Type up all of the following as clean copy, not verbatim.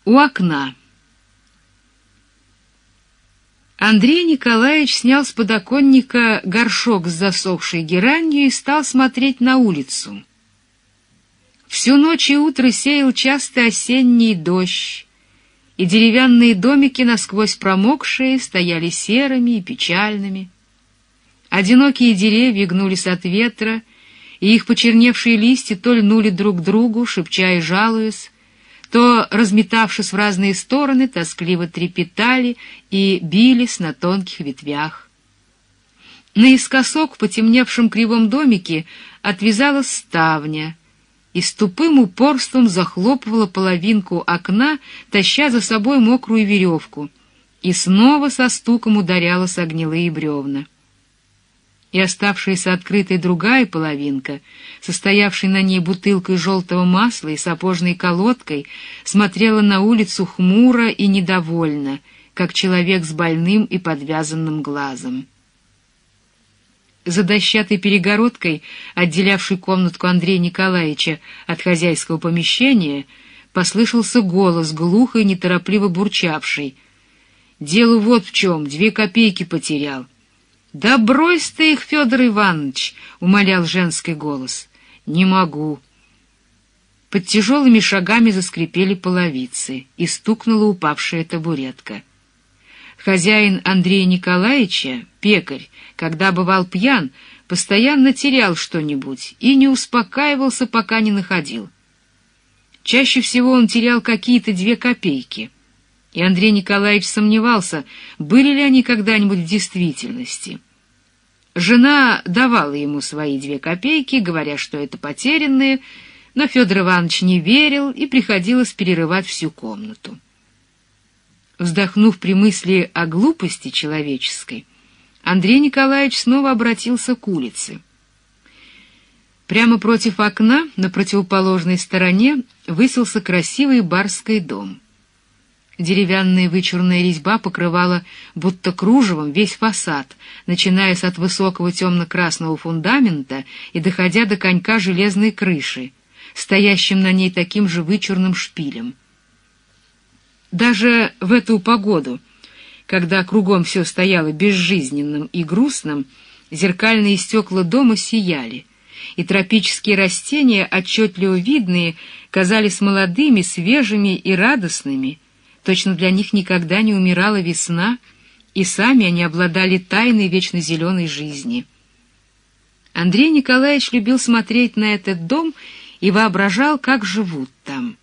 У окна. Андрей Николаевич снял с подоконника горшок с засохшей геранью и стал смотреть на улицу. Всю ночь и утро сеял частый осенний дождь, и деревянные домики, насквозь промокшие, стояли серыми и печальными. Одинокие деревья гнулись от ветра, и их почерневшие листья то льнули друг к другу, шепча и жалуясь, то, разметавшись в разные стороны, тоскливо трепетали и бились на тонких ветвях. Наискосок в потемневшем кривом домике отвязалась ставня и с тупым упорством захлопывала половинку окна, таща за собой мокрую веревку, и снова со стуком ударялась о гнилые бревна. И оставшаяся открытой другая половинка, состоявшая на ней бутылкой желтого масла и сапожной колодкой, смотрела на улицу хмуро и недовольно, как человек с больным и подвязанным глазом. За дощатой перегородкой, отделявшей комнатку Андрея Николаевича от хозяйского помещения, послышался голос, глухо и неторопливо бурчавший. «Дело вот в чем, 2 копейки потерял». «Да брось ты их, Федор Иванович!» — умолял женский голос. «Не могу». Под тяжелыми шагами заскрипели половицы, и стукнула упавшая табуретка. Хозяин Андрея Николаевича, пекарь, когда бывал пьян, постоянно терял что-нибудь и не успокаивался, пока не находил. Чаще всего он терял какие-то 2 копейки, и Андрей Николаевич сомневался, были ли они когда-нибудь в действительности. Жена давала ему свои 2 копейки, говоря, что это потерянные, но Федор Иванович не верил, и приходилось перерывать всю комнату. Вздохнув при мысли о глупости человеческой, Андрей Николаевич снова обратился к улице. Прямо против окна, на противоположной стороне, высился красивый барский дом. Деревянная вычурная резьба покрывала будто кружевом весь фасад, начиная от высокого темно-красного фундамента и доходя до конька железной крыши, стоящим на ней таким же вычурным шпилем. Даже в эту погоду, когда кругом все стояло безжизненным и грустным, зеркальные стекла дома сияли, и тропические растения, отчетливо видные, казались молодыми, свежими и радостными. Точно для них никогда не умирала весна, и сами они обладали тайной вечно зеленой жизни. Андрей Николаевич любил смотреть на этот дом и воображал, как живут там.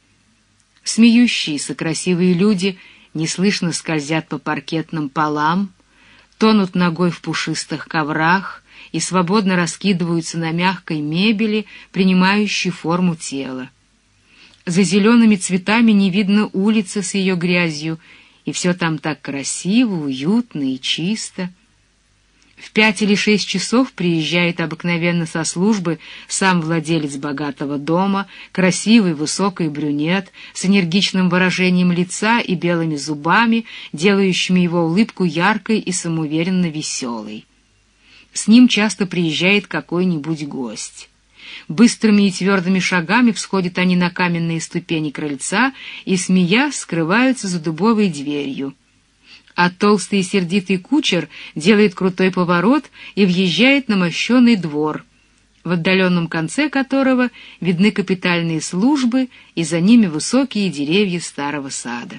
Смеющиеся красивые люди неслышно скользят по паркетным полам, тонут ногой в пушистых коврах и свободно раскидываются на мягкой мебели, принимающей форму тела. За зелеными цветами не видно улицы с ее грязью, и все там так красиво, уютно и чисто. В 5 или 6 часов приезжает обыкновенно со службы сам владелец богатого дома, красивый высокий брюнет с энергичным выражением лица и белыми зубами, делающими его улыбку яркой и самоуверенно веселой. С ним часто приезжает какой-нибудь гость. Быстрыми и твердыми шагами всходят они на каменные ступени крыльца и, смеясь, скрываются за дубовой дверью. А толстый и сердитый кучер делает крутой поворот и въезжает на мощеный двор, в отдаленном конце которого видны капитальные службы и за ними высокие деревья старого сада.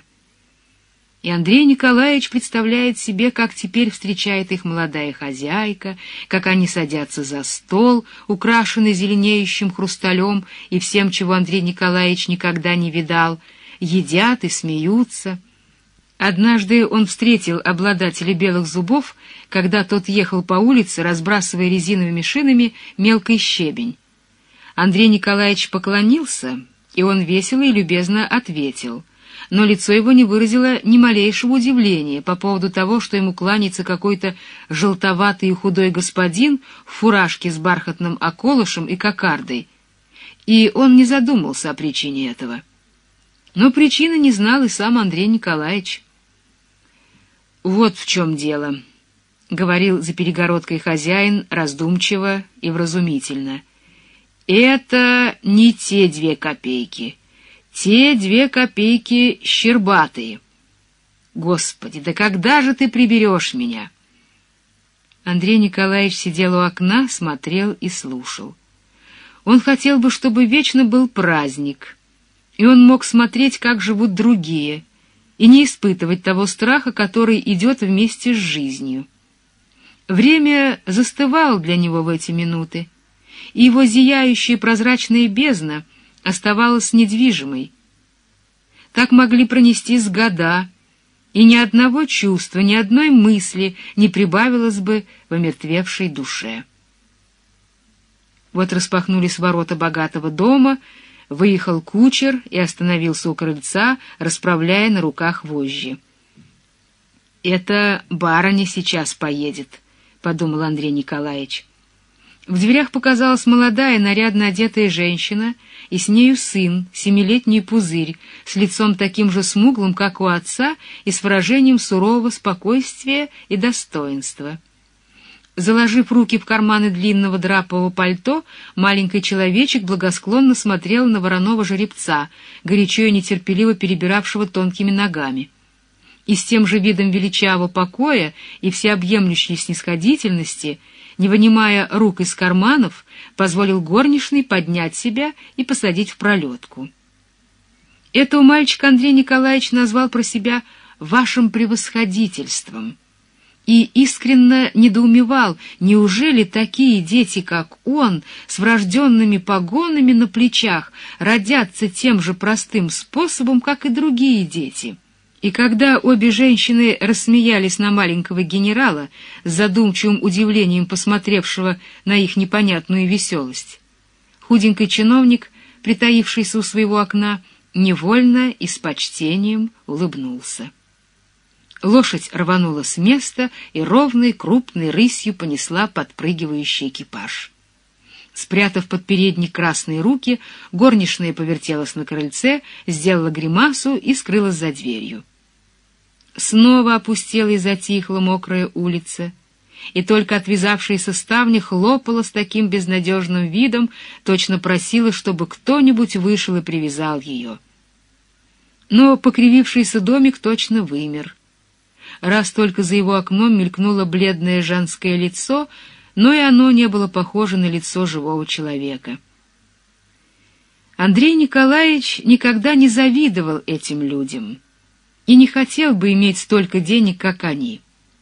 И Андрей Николаевич представляет себе, как теперь встречает их молодая хозяйка, как они садятся за стол, украшенный зеленеющим хрусталем и всем, чего Андрей Николаевич никогда не видал, едят и смеются. Однажды он встретил обладателя белых зубов, когда тот ехал по улице, разбрасывая резиновыми шинами мелкий щебень. Андрей Николаевич поклонился, и он весело и любезно ответил, но лицо его не выразило ни малейшего удивления по поводу того, что ему кланяется какой-то желтоватый и худой господин в фуражке с бархатным околышем и кокардой, и он не задумался о причине этого. Но причины не знал и сам Андрей Николаевич. «Вот в чем дело», — говорил за перегородкой хозяин раздумчиво и вразумительно. «Это не те 2 копейки. Те 2 копейки щербатые. Господи, да когда же ты приберешь меня? Андрей Николаевич сидел у окна, смотрел и слушал. Он хотел бы, чтобы вечно был праздник, и он мог смотреть, как живут другие, и не испытывать того страха, который идет вместе с жизнью. Время застывало для него в эти минуты, и его зияющая прозрачная бездна оставалась недвижимой. Так могли пронестись года, и ни одного чувства, ни одной мысли не прибавилось бы в омертвевшей душе. Вот распахнулись ворота богатого дома, выехал кучер и остановился у крыльца, расправляя на руках вожжи. «Это барыня сейчас поедет», — подумал Андрей Николаевич. В дверях показалась молодая, нарядно одетая женщина, и с нею сын, 7-летний Пузырь, с лицом таким же смуглым, как у отца, и с выражением сурового спокойствия и достоинства. Заложив руки в карманы длинного драпового пальто, маленький человечек благосклонно смотрел на вороного жеребца, горячо и нетерпеливо перебиравшего тонкими ногами. И с тем же видом величавого покоя и всеобъемлющей снисходительности, не вынимая рук из карманов, позволил горничной поднять себя и посадить в пролетку. Этого мальчика Андрей Николаевич назвал про себя «вашим превосходительством» и искренне недоумевал, неужели такие дети, как он, с врожденными погонами на плечах, родятся тем же простым способом, как и другие дети. И когда обе женщины рассмеялись на маленького генерала, с задумчивым удивлением посмотревшего на их непонятную веселость, худенький чиновник, притаившийся у своего окна, невольно и с почтением улыбнулся. Лошадь рванула с места и ровной крупной рысью понесла подпрыгивающий экипаж. Спрятав под передник красные руки, горничная повертелась на крыльце, сделала гримасу и скрылась за дверью. Снова опустела и затихла мокрая улица, и только отвязавшаяся ставня хлопала с таким безнадежным видом, точно просила, чтобы кто-нибудь вышел и привязал ее. Но покривившийся домик точно вымер. Раз только за его окном мелькнуло бледное женское лицо, но и оно не было похоже на лицо живого человека. Андрей Николаевич никогда не завидовал этим людям и не хотел бы иметь столько денег, как они.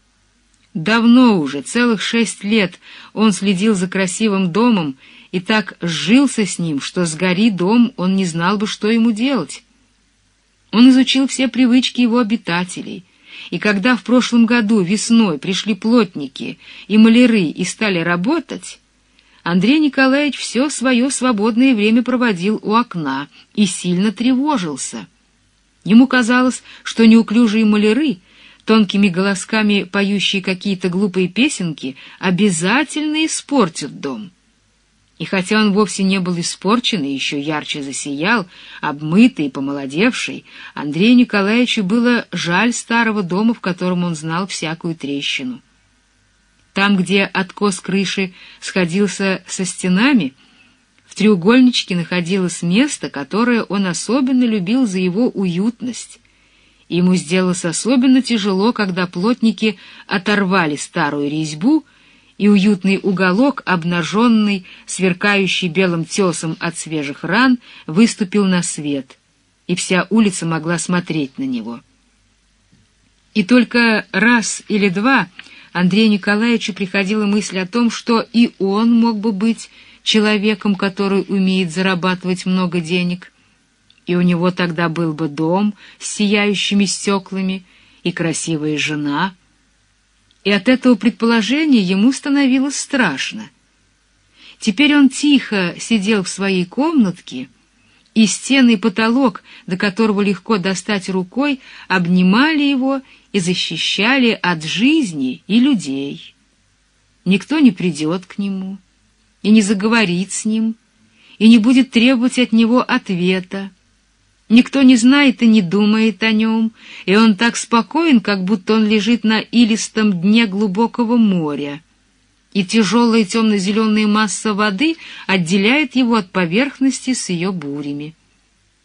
Давно уже, целых 6 лет, он следил за красивым домом и так сжился с ним, что сгори дом, он не знал бы, что ему делать. Он изучил все привычки его обитателей, и когда в прошлом году весной пришли плотники и маляры и стали работать, Андрей Николаевич все свое свободное время проводил у окна и сильно тревожился. Ему казалось, что неуклюжие маляры, тонкими голосками поющие какие-то глупые песенки, обязательно испортят дом. И хотя он вовсе не был испорчен и еще ярче засиял, обмытый и помолодевший, Андрею Николаевичу было жаль старого дома, в котором он знал всякую трещину. Там, где откос крыши сходился со стенами, в треугольничке находилось место, которое он особенно любил за его уютность. И ему сделалось особенно тяжело, когда плотники оторвали старую резьбу, и уютный уголок, обнаженный, сверкающий белым тесом от свежих ран, выступил на свет, и вся улица могла смотреть на него. И только раз или два Андрею Николаевичу приходила мысль о том, что и он мог бы быть человеком, который умеет зарабатывать много денег, и у него тогда был бы дом с сияющими стеклами и красивая жена. И от этого предположения ему становилось страшно. Теперь он тихо сидел в своей комнатке, и стены и потолок, до которого легко достать рукой, обнимали его и защищали от жизни и людей. Никто не придет к нему и не заговорит с ним, и не будет требовать от него ответа. Никто не знает и не думает о нем, и он так спокоен, как будто он лежит на илистом дне глубокого моря, и тяжелая темно-зеленая масса воды отделяет его от поверхности с ее бурями.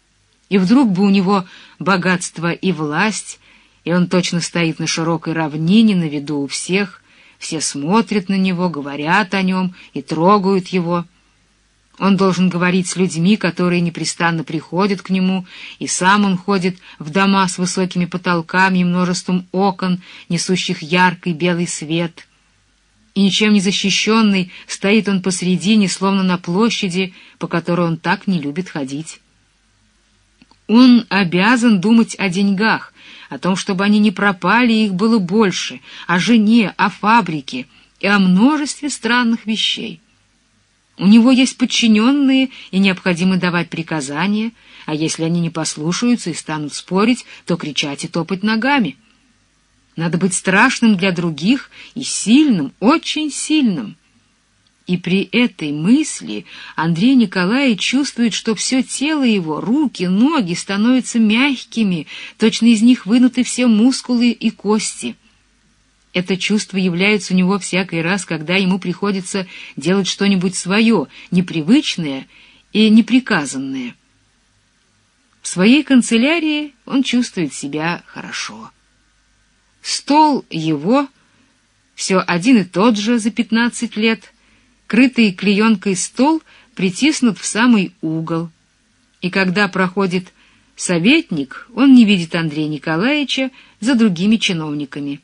И вдруг бы у него богатство и власть, и он точно стоит на широкой равнине, на виду у всех, все смотрят на него, говорят о нем и трогают его. Он должен говорить с людьми, которые непрестанно приходят к нему, и сам он ходит в дома с высокими потолками и множеством окон, несущих яркий белый свет. И ничем не защищенный стоит он посредине, словно на площади, по которой он так не любит ходить. Он обязан думать о деньгах, о том, чтобы они не пропали, и их было больше, о жене, о фабрике и о множестве странных вещей. У него есть подчиненные, и необходимо давать приказания, а если они не послушаются и станут спорить, то кричать и топать ногами. Надо быть страшным для других и сильным, очень сильным. И при этой мысли Андрей Николаевич чувствует, что все тело его, руки, ноги становятся мягкими, точно из них вынуты все мускулы и кости. Это чувство является у него всякий раз, когда ему приходится делать что-нибудь свое, непривычное и неприказанное. В своей канцелярии он чувствует себя хорошо. Стол его, все один и тот же за 15 лет, крытый клеенкой стол притиснут в самый угол, и когда проходит советник, он не видит Андрея Николаевича за другими чиновниками.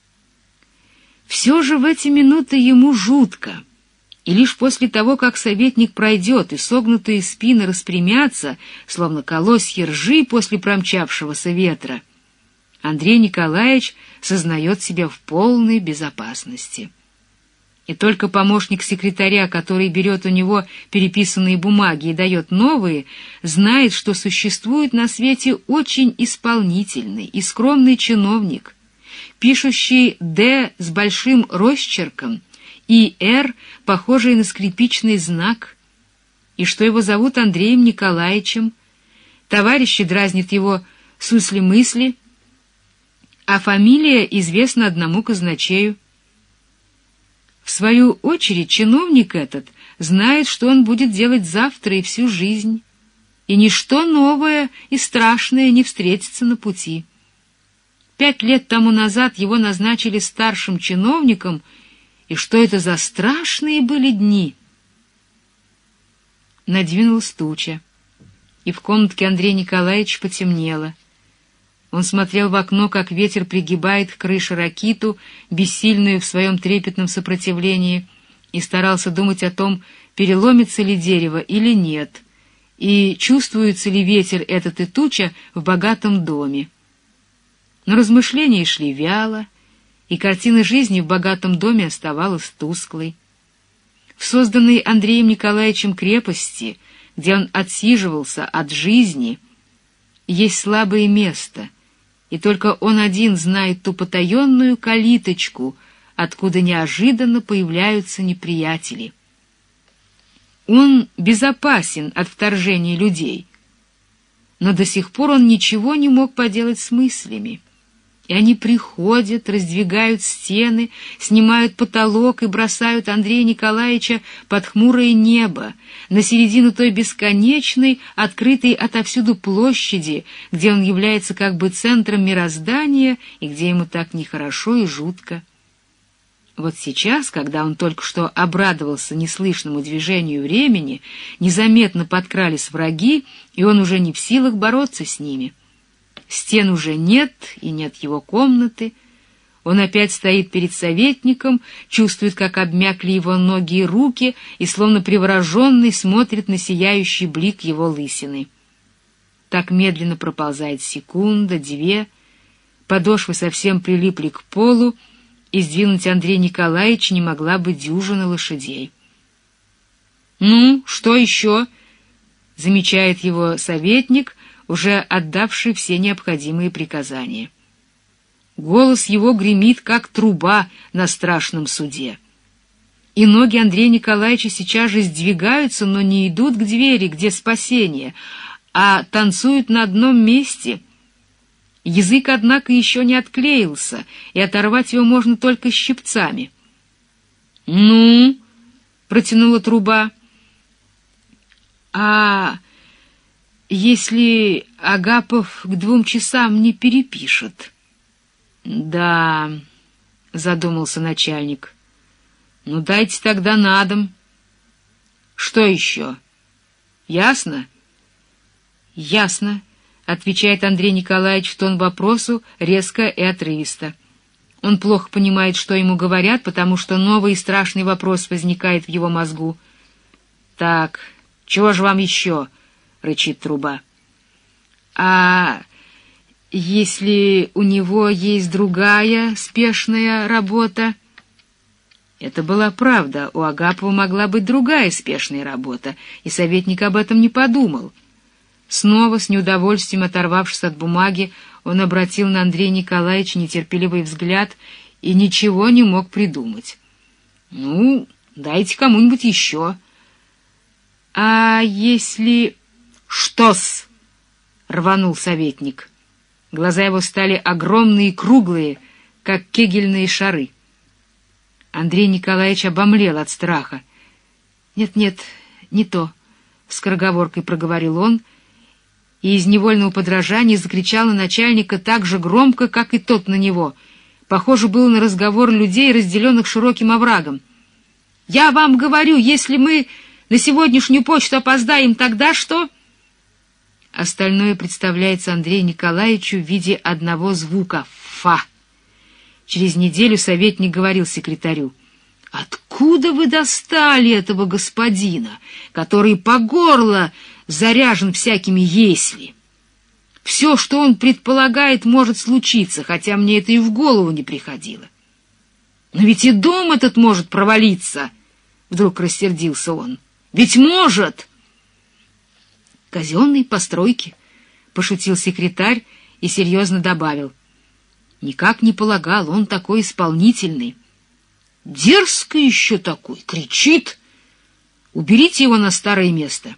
Все же в эти минуты ему жутко, и лишь после того, как советник пройдет и согнутые спины распрямятся, словно колосья ржи после промчавшегося ветра, Андрей Николаевич сознает себя в полной безопасности. И только помощник секретаря, который берет у него переписанные бумаги и дает новые, знает, что существует на свете очень исполнительный и скромный чиновник, пишущий «Д» с большим росчерком и «Р», похожий на скрипичный знак, и что его зовут Андреем Николаевичем, товарищи дразнят его «Сусли-мысли», а фамилия известна одному казначею. В свою очередь чиновник этот знает, что он будет делать завтра и всю жизнь, и ничто новое и страшное не встретится на пути. 5 лет тому назад его назначили старшим чиновником, и что это за страшные были дни! Надвинулась туча, и в комнатке Андрея Николаевича потемнело. Он смотрел в окно, как ветер пригибает к крыше ракиту, бессильную в своем трепетном сопротивлении, и старался думать о том, переломится ли дерево или нет, и чувствуется ли ветер этот и туча в богатом доме. Но размышления шли вяло, и картина жизни в богатом доме оставалась тусклой. В созданной Андреем Николаевичем крепости, где он отсиживался от жизни, есть слабое место, и только он один знает ту потаенную калиточку, откуда неожиданно появляются неприятели. Он безопасен от вторжения людей, но до сих пор он ничего не мог поделать с мыслями. И они приходят, раздвигают стены, снимают потолок и бросают Андрея Николаевича под хмурое небо, на середину той бесконечной, открытой отовсюду площади, где он является как бы центром мироздания и где ему так нехорошо и жутко. Вот сейчас, когда он только что обрадовался неслышному движению времени, незаметно подкрались враги, и он уже не в силах бороться с ними. Стен уже нет, и нет его комнаты. Он опять стоит перед советником, чувствует, как обмякли его ноги и руки, и, словно привороженный, смотрит на сияющий блик его лысины. Так медленно проползает секунда, 2, подошвы совсем прилипли к полу, и сдвинуть Андрея Николаевича не могла бы дюжина лошадей. «Ну, что еще?» — замечает его советник, уже отдавший все необходимые приказания. Голос его гремит, как труба на страшном суде. И ноги Андрея Николаевича сейчас же сдвигаются, но не идут к двери, где спасение, а танцуют на одном месте. Язык, однако, еще не отклеился, и оторвать его можно только щипцами. «Ну?» — протянула труба. если Агапов к 2 часам не перепишет. Да, задумался начальник. Ну, дайте тогда на дом. Что еще? Ясно? Ясно, отвечает Андрей Николаевич в тон вопросу резко и отрывисто. Он плохо понимает, что ему говорят, потому что новый и страшный вопрос возникает в его мозгу. «Так, чего же вам еще?» — рычит труба. «А если у него есть другая спешная работа?» Это была правда, у Агапова могла быть другая спешная работа, и советник об этом не подумал. Снова, с неудовольствием оторвавшись от бумаги, он обратил на Андрея Николаевича нетерпеливый взгляд и ничего не мог придумать. «Ну, дайте кому-нибудь еще». «А если...» «Что-с?» — рванул советник. Глаза его стали огромные и круглые, как кегельные шары. Андрей Николаевич обомлел от страха. «Нет-нет, не то», — скороговоркой проговорил он, и из невольного подражания закричал на начальника так же громко, как и тот на него. Похоже было на разговор людей, разделенных широким оврагом. «Я вам говорю, если мы на сегодняшнюю почту опоздаем, тогда что?» Остальное представляется Андрею Николаевичу в виде одного звука «фа». Через неделю советник говорил секретарю: «Откуда вы достали этого господина, который по горло заряжен всякими «если»? Все, что он предполагает, может случиться, хотя мне это и в голову не приходило. Но ведь и дом этот может провалиться!» Вдруг рассердился он. «Ведь может!» «Казенные постройки», — пошутил секретарь и серьезно добавил. «Никак не полагал, он такой исполнительный. Дерзко еще такой, кричит. Уберите его на старое место».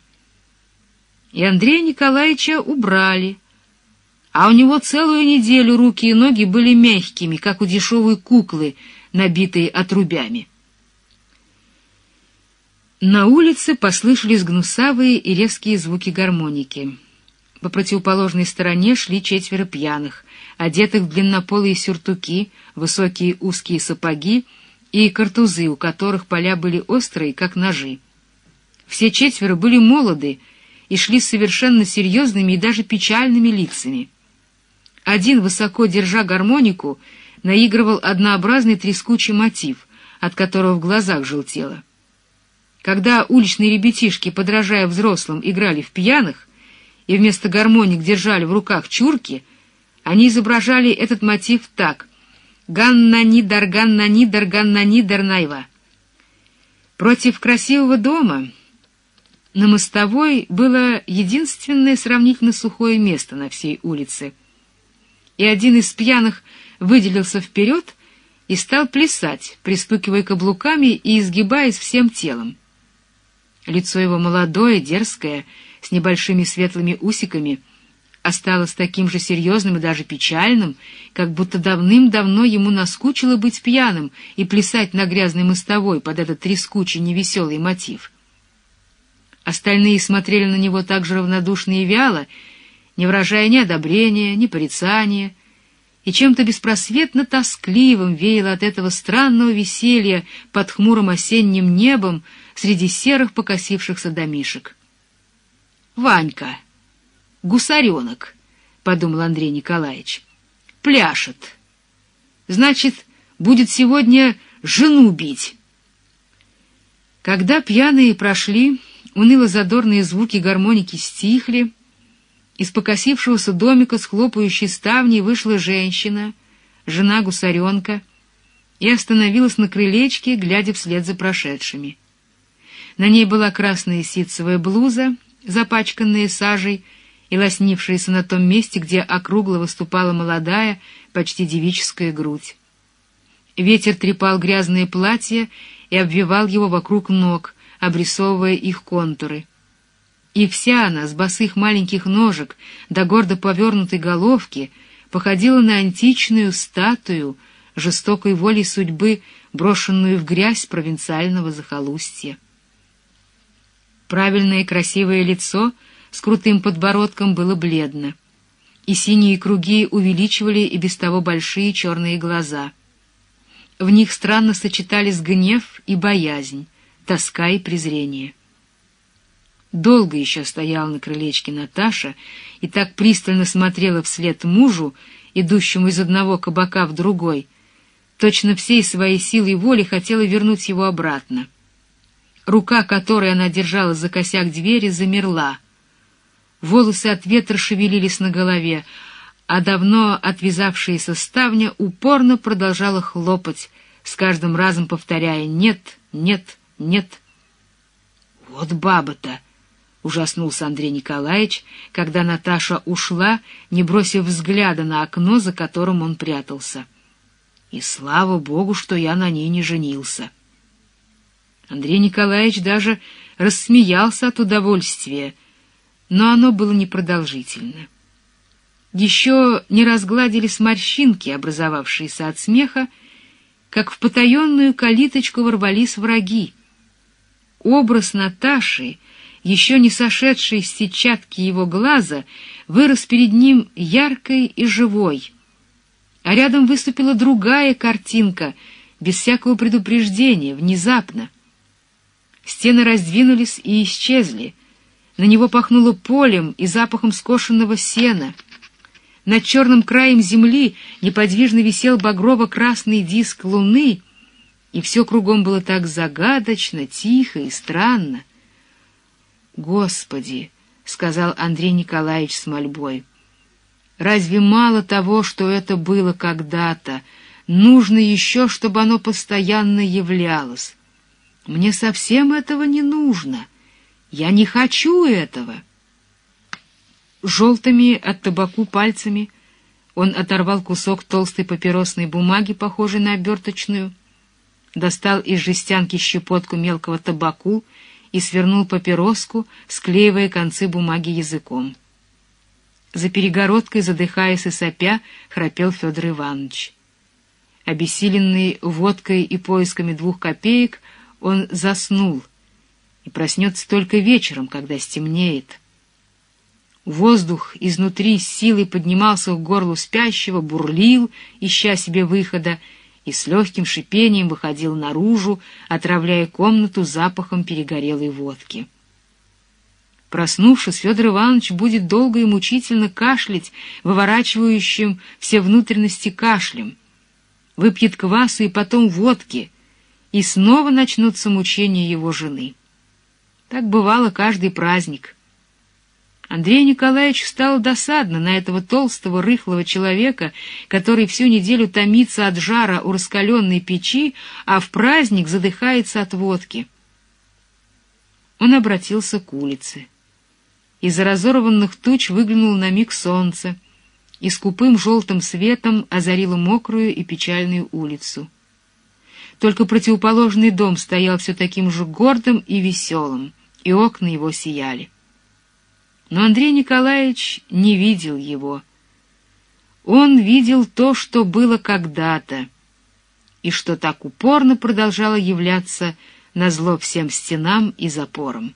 И Андрея Николаевича убрали, а у него целую неделю руки и ноги были мягкими, как у дешевой куклы, набитой отрубями. На улице послышались гнусавые и резкие звуки гармоники. По противоположной стороне шли 4 пьяных, одетых в длиннополые сюртуки, высокие узкие сапоги и картузы, у которых поля были острые, как ножи. Все 4 были молоды и шли с совершенно серьезными и даже печальными лицами. Один, высоко держа гармонику, наигрывал однообразный трескучий мотив, от которого в глазах желтело. Когда уличные ребятишки, подражая взрослым, играли в пьяных и вместо гармоник держали в руках чурки, они изображали этот мотив так: «Ганна-нидар, ганна-нидар, ганна-нидар найва». Против красивого дома на Мостовой было единственное сравнительно сухое место на всей улице, и один из пьяных выделился вперед и стал плясать, пристукивая каблуками и изгибаясь всем телом. Лицо его молодое, дерзкое, с небольшими светлыми усиками, осталось таким же серьезным и даже печальным, как будто давным-давно ему наскучило быть пьяным и плясать на грязной мостовой под этот трескучий невеселый мотив. Остальные смотрели на него так же равнодушно и вяло, не выражая ни одобрения, ни порицания, и чем-то беспросветно тоскливым веяло от этого странного веселья под хмурым осенним небом среди серых покосившихся домишек. «Ванька, гусаренок», — подумал Андрей Николаевич, — «пляшет. Значит, будет сегодня жену бить». Когда пьяные прошли, уныло-задорные звуки гармоники стихли, из покосившегося домика с хлопающей ставней вышла женщина, жена гусаренка, и остановилась на крылечке, глядя вслед за прошедшими. На ней была красная ситцевая блуза, запачканная сажей и лоснившаяся на том месте, где округло выступала молодая, почти девическая грудь. Ветер трепал грязное платье и обвивал его вокруг ног, обрисовывая их контуры. И вся она, с босых маленьких ножек до гордо повернутой головки, походила на античную статую, жестокой волей судьбы, брошенную в грязь провинциального захолустья. Правильное красивое лицо с крутым подбородком было бледно, и синие круги увеличивали и без того большие черные глаза. В них странно сочетались гнев и боязнь, тоска и презрение. Долго еще стояла на крылечке Наташа и так пристально смотрела вслед мужу, идущему из одного кабака в другой, точно всей своей силой воли хотела вернуть его обратно. Рука, которой она держала за косяк двери, замерла. Волосы от ветра шевелились на голове, а давно отвязавшаяся ставня упорно продолжала хлопать, с каждым разом повторяя «нет, нет, нет». «Вот баба-то!» — ужаснулся Андрей Николаевич, когда Наташа ушла, не бросив взгляда на окно, за которым он прятался. «И слава Богу, что я на ней не женился». Андрей Николаевич даже рассмеялся от удовольствия, но оно было непродолжительно. Еще не разгладились морщинки, образовавшиеся от смеха, как в потаенную калиточку ворвались враги. Образ Наташи, еще не сошедший с сетчатки его глаза, вырос перед ним яркой и живой. А рядом выступила другая картинка, без всякого предупреждения, внезапно. Стены раздвинулись и исчезли. На него пахнуло полем и запахом скошенного сена. Над черным краем земли неподвижно висел багрово-красный диск луны, и все кругом было так загадочно, тихо и странно. «Господи!» — сказал Андрей Николаевич с мольбой. «Разве мало того, что это было когда-то? Нужно еще, чтобы оно постоянно являлось. Мне совсем этого не нужно. Я не хочу этого». Желтыми от табаку пальцами он оторвал кусок толстой папиросной бумаги, похожей на оберточную, достал из жестянки щепотку мелкого табаку и свернул папироску, склеивая концы бумаги языком. За перегородкой, задыхаясь и сопя, храпел Федор Иванович. Обессиленный водкой и поисками 2 копеек, он заснул и проснется только вечером, когда стемнеет. Воздух изнутри с силой поднимался к горлу спящего, бурлил, ища себе выхода, и с легким шипением выходил наружу, отравляя комнату запахом перегорелой водки. Проснувшись, Федор Иванович будет долго и мучительно кашлять, выворачивающим все внутренности кашлем. Выпьет квасу и потом водки, и снова начнутся мучения его жены. Так бывало каждый праздник. Андрею Николаевичу стало досадно на этого толстого, рыхлого человека, который всю неделю томится от жара у раскаленной печи, а в праздник задыхается от водки. Он обратился к улице. Из-за разорванных туч выглянуло на миг солнце, и скупым желтым светом озарило мокрую и печальную улицу. Только противоположный дом стоял все таким же гордым и веселым, и окна его сияли. Но Андрей Николаевич не видел его. Он видел то, что было когда-то, и что так упорно продолжало являться назло всем стенам и запорам.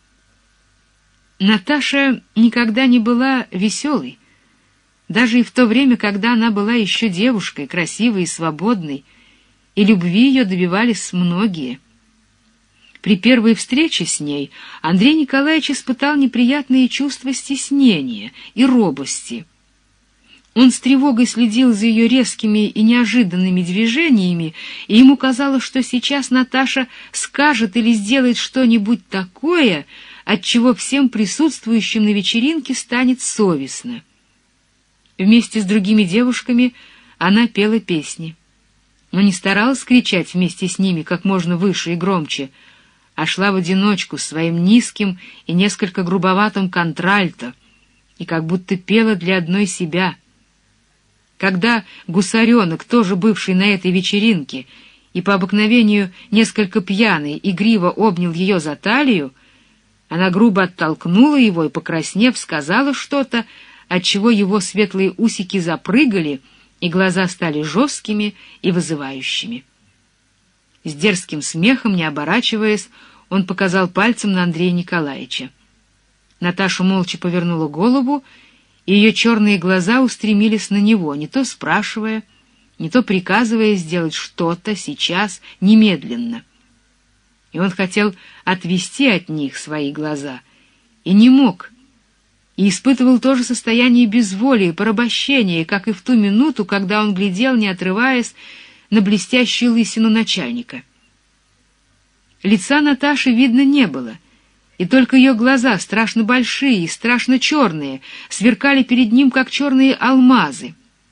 Наташа никогда не была веселой, даже и в то время, когда она была еще девушкой, красивой и свободной, и любви ее добивались многие. При первой встрече с ней Андрей Николаевич испытал неприятные чувства стеснения и робости. Он с тревогой следил за ее резкими и неожиданными движениями, и ему казалось, что сейчас Наташа скажет или сделает что-нибудь такое, от чего всем присутствующим на вечеринке станет совестно. Вместе с другими девушками она пела песни, но не старалась кричать вместе с ними как можно выше и громче, а шла в одиночку с своим низким и несколько грубоватым контральто и как будто пела для одной себя. Когда гусаренок, тоже бывший на этой вечеринке, и по обыкновению несколько пьяный, игриво обнял ее за талию, она грубо оттолкнула его и, покраснев, сказала что-то, отчего его светлые усики запрыгали, и глаза стали жесткими и вызывающими. С дерзким смехом, не оборачиваясь, он показал пальцем на Андрея Николаевича. Наташа молча повернула голову, и ее черные глаза устремились на него, не то спрашивая, не то приказывая сделать что-то сейчас, немедленно. И он хотел отвести от них свои глаза, и не мог, и испытывал то же состояние безволия, порабощения, как и в ту минуту, когда он глядел, не отрываясь, на блестящую лысину начальника. Лица Наташи видно не было, и только ее глаза, страшно большие и страшно черные, сверкали перед ним, как черные алмазы.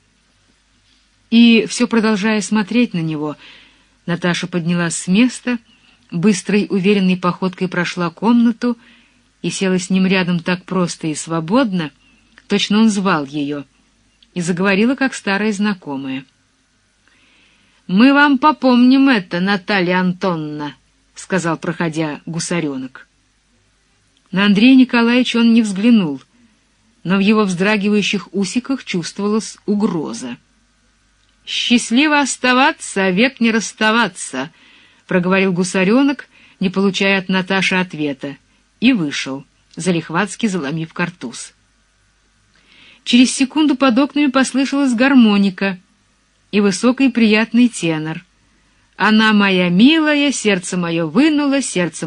И, все продолжая смотреть на него, Наташа поднялась с места, быстрой, уверенной походкой прошла комнату и села с ним рядом так просто и свободно, точно он звал ее, и заговорила, как старая знакомая. «Мы вам попомним это, Наталья Антоновна», — сказал, проходя, Гусаренок. На Андрея Николаевича он не взглянул, но в его вздрагивающих усиках чувствовалась угроза. «Счастливо оставаться, а век не расставаться», — проговорил Гусаренок, не получая от Наташи ответа, и вышел, залихватски заломив картуз. Через секунду под окнами послышалась гармоника и высокий приятный тенор. «Она моя милая, сердце мое вынула,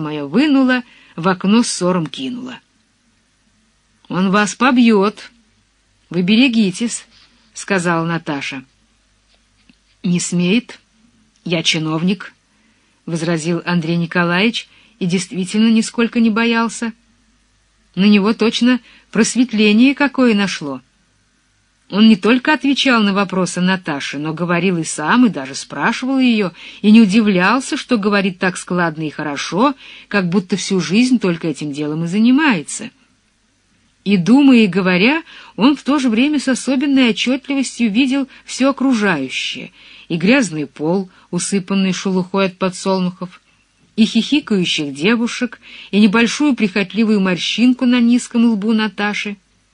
в окно ссором кинула». «Он вас побьет, вы берегитесь», — сказала Наташа. «Не смеет, я чиновник», — возразил Андрей Николаевич, и действительно нисколько не боялся. На него точно просветление какое нашло. Он не только отвечал на вопросы Наташи, но говорил и сам, и даже спрашивал ее, и не удивлялся, что говорит так складно и хорошо, как будто всю жизнь только этим делом и занимается. И, думая и говоря, он в то же время с особенной отчетливостью видел все окружающее, и грязный пол, усыпанный шелухой от подсолнухов, и хихикающих девушек, и небольшую прихотливую морщинку на низком лбу Наташи.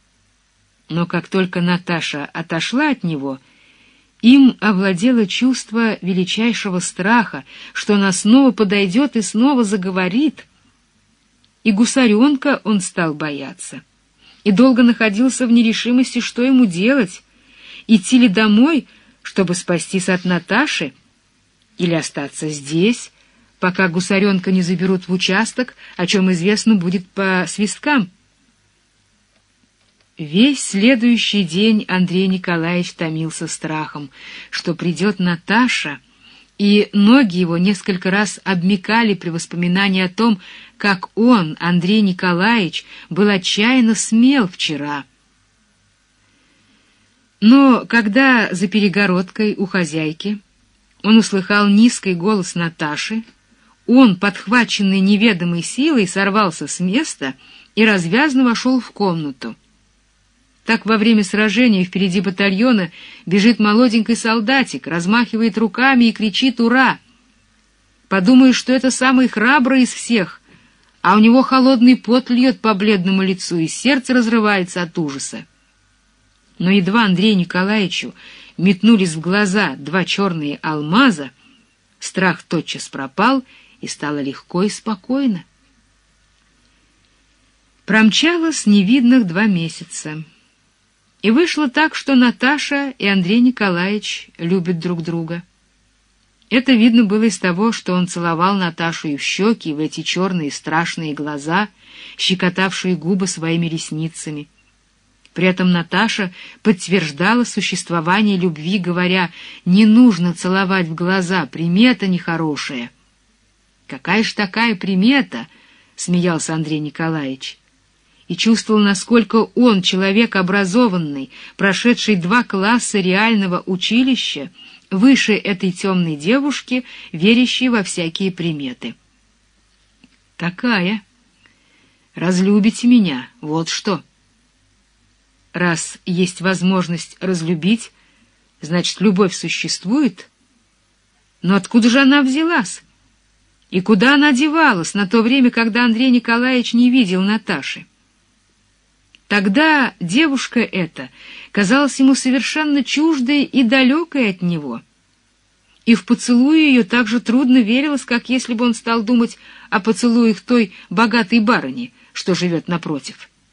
Но как только Наташа отошла от него, им овладело чувство величайшего страха, что она снова подойдет и снова заговорит. И Гусаренка он стал бояться, и долго находился в нерешимости, что ему делать, идти ли домой, чтобы спастись от Наташи, или остаться здесь, пока Гусаренка не заберут в участок, о чем известно будет по свисткам. Весь следующий день Андрей Николаевич томился страхом, что придет Наташа, и ноги его несколько раз обмякали при воспоминании о том, как он, Андрей Николаевич, был отчаянно смел вчера. Но когда за перегородкой у хозяйки он услыхал низкий голос Наташи, он, подхваченный неведомой силой, сорвался с места и развязно вошел в комнату. Так во время сражения впереди батальона бежит молоденький солдатик, размахивает руками и кричит «Ура!». Подумаешь, что это самый храбрый из всех, а у него холодный пот льет по бледному лицу, и сердце разрывается от ужаса. Но едва Андрею Николаевичу метнулись в глаза два черные алмаза, страх тотчас пропал, и стало легко и спокойно. Промчалось невидных 2 месяца. И вышло так, что Наташа и Андрей Николаевич любят друг друга. Это видно было из того, что он целовал Наташу и в щеки, и в эти черные страшные глаза, щекотавшие губы своими ресницами. При этом Наташа подтверждала существование любви, говоря: «Не нужно целовать в глаза, примета нехорошая». «Какая ж такая примета?» — смеялся Андрей Николаевич. И чувствовал, насколько он, человек образованный, прошедший 2 класса реального училища, выше этой темной девушки, верящей во всякие приметы. «Такая. Разлюбите меня, вот что». Раз есть возможность разлюбить, значит, любовь существует. Но откуда же она взялась? И куда она девалась на то время, когда Андрей Николаевич не видел Наташи? Тогда девушка эта казалась ему совершенно чуждой и далекой от него. И в поцелуе ее так же трудно верилось, как если бы он стал думать о поцелуях той богатой барыни, что живет напротив.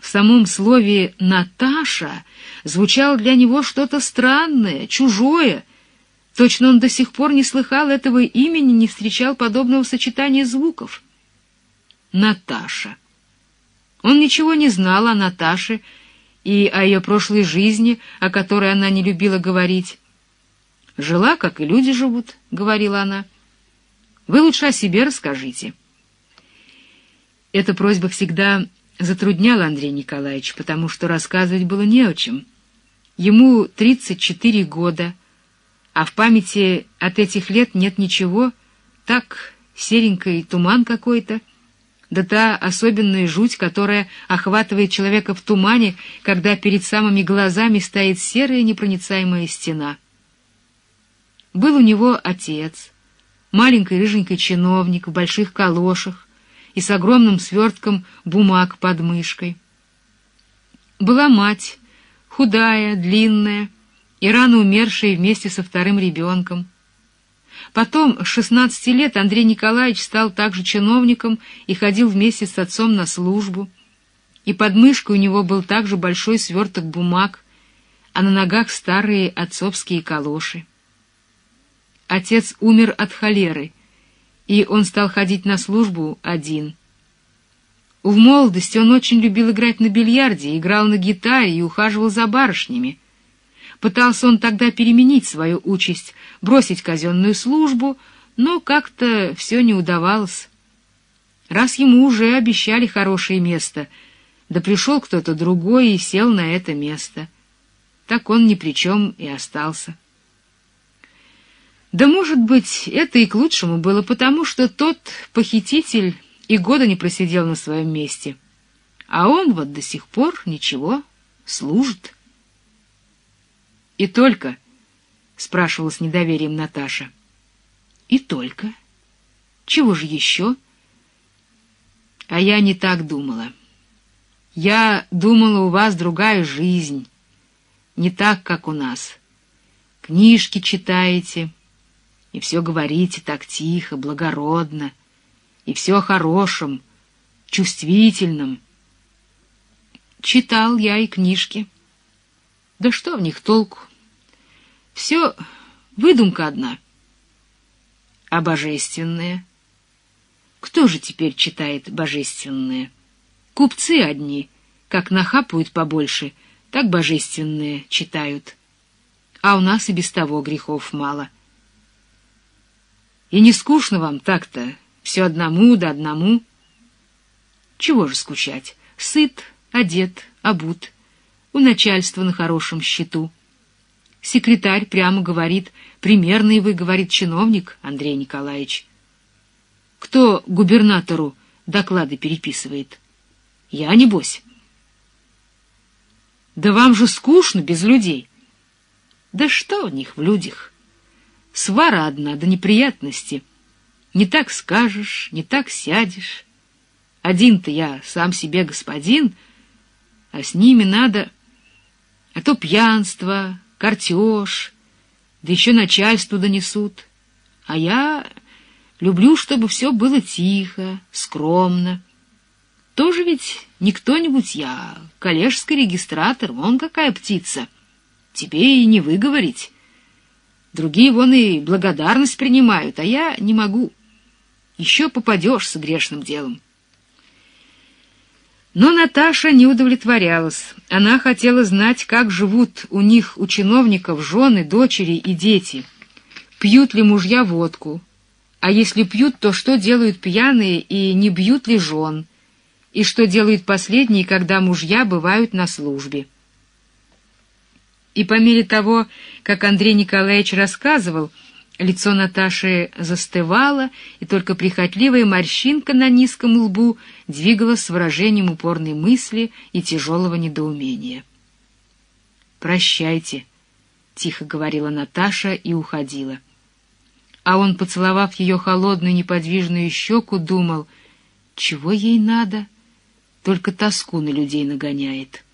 В самом слове «Наташа» звучало для него что-то странное, чужое. Точно он до сих пор не слыхал этого имени, не встречал подобного сочетания звуков. Наташа. Он ничего не знал о Наташе и о ее прошлой жизни, о которой она не любила говорить. «Жила, как и люди живут», — говорила она. «Вы лучше о себе расскажите». Эта просьба всегда затрудняла Андрея Николаевича, потому что рассказывать было не о чем. Ему 34 года, а в памяти от этих лет нет ничего, так серенький туман какой-то, да та особенная жуть, которая охватывает человека в тумане, когда перед самыми глазами стоит серая непроницаемая стена. Был у него отец, маленький рыженький чиновник в больших калошах и с огромным свертком бумаг под мышкой. Была мать, худая, длинная и рано умершая вместе со вторым ребенком. Потом, с 16 лет, Андрей Николаевич стал также чиновником и ходил вместе с отцом на службу. И под мышкой у него был также большой сверток бумаг, а на ногах старые отцовские калоши. Отец умер от холеры, и он стал ходить на службу один. В молодости он очень любил играть на бильярде, играл на гитаре и ухаживал за барышнями. Пытался он тогда переменить свою участь, бросить казенную службу, но как-то все не удавалось. Раз ему уже обещали хорошее место, да пришел кто-то другой и сел на это место. Так он ни при чем и остался. Да, может быть, это и к лучшему было, потому что тот похититель и года не просидел на своем месте, а он вот до сих пор ничего, служит. «И только?» — спрашивала с недоверием Наташа. «И только? Чего же еще?» «А я не так думала. Я думала, у вас другая жизнь, не так, как у нас. Книжки читаете, и все говорите так тихо, благородно, и все о хорошем, чувствительном. Читал я и книжки. Да что в них толку? Все выдумка одна. А божественное? Кто же теперь читает божественное? Купцы одни, как нахапают побольше, так божественное читают. А у нас и без того грехов мало. И не скучно вам так-то? Все одному да одному? Чего же скучать? Сыт, одет, обут, у начальства на хорошем счету. Секретарь прямо говорит, примерный вы, говорит, чиновник, Андрей Николаевич. Кто губернатору доклады переписывает? Я, небось. Да вам же скучно без людей. Да что у них в людях? Свара одна, да неприятности. Не так скажешь, не так сядешь. Один-то я сам себе господин, а с ними надо... А то пьянство, картеж, да еще начальству донесут. А я люблю, чтобы все было тихо, скромно. Тоже ведь не кто-нибудь я, коллежский регистратор, вон какая птица. Тебе и не выговорить. Другие вон и благодарность принимают, а я не могу. Еще попадешь с грешным делом. Но Наташа не удовлетворялась. Она хотела знать, как живут у них, у чиновников, жены, дочери и дети. Пьют ли мужья водку? А если пьют, то что делают пьяные и не бьют ли жен? И что делают последние, когда мужья бывают на службе? И по мере того, как Андрей Николаевич рассказывал, лицо Наташи застывало, и только прихотливая морщинка на низком лбу двигалась с выражением упорной мысли и тяжелого недоумения. «Прощайте», — тихо говорила Наташа и уходила. А он, поцеловав ее холодную неподвижную щеку, думал, чего ей надо, только тоску на людей нагоняет.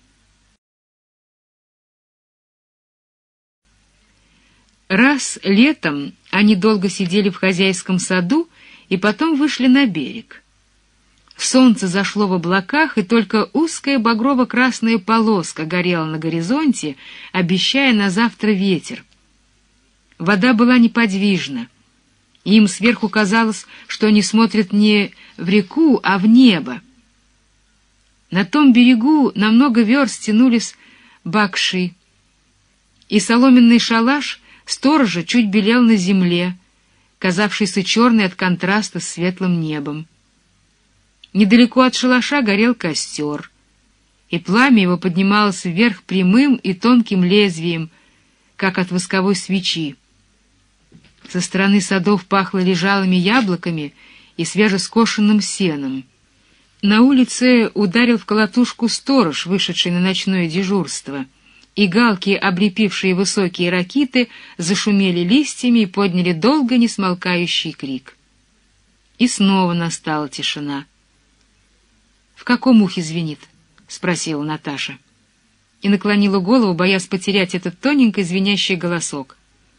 Раз летом они долго сидели в хозяйском саду и потом вышли на берег. Солнце зашло в облаках, и только узкая багрово-красная полоска горела на горизонте, обещая на завтра ветер. Вода была неподвижна, и им сверху казалось, что они смотрят не в реку, а в небо. На том берегу на много верст тянулись бакши, и соломенный шалаш сторожа чуть белел на земле, казавшийся черный от контраста с светлым небом. Недалеко от шалаша горел костер, и пламя его поднималось вверх прямым и тонким лезвием, как от восковой свечи. Со стороны садов пахло лежалыми яблоками и свежескошенным сеном. На улице ударил в колотушку сторож, вышедший на ночное дежурство, и галки, облепившие высокие ракиты, зашумели листьями и подняли долго не смолкающий крик. И снова настала тишина. — В каком ухе звенит? — спросила Наташа. И наклонила голову, боясь потерять этот тоненький звенящий голосок.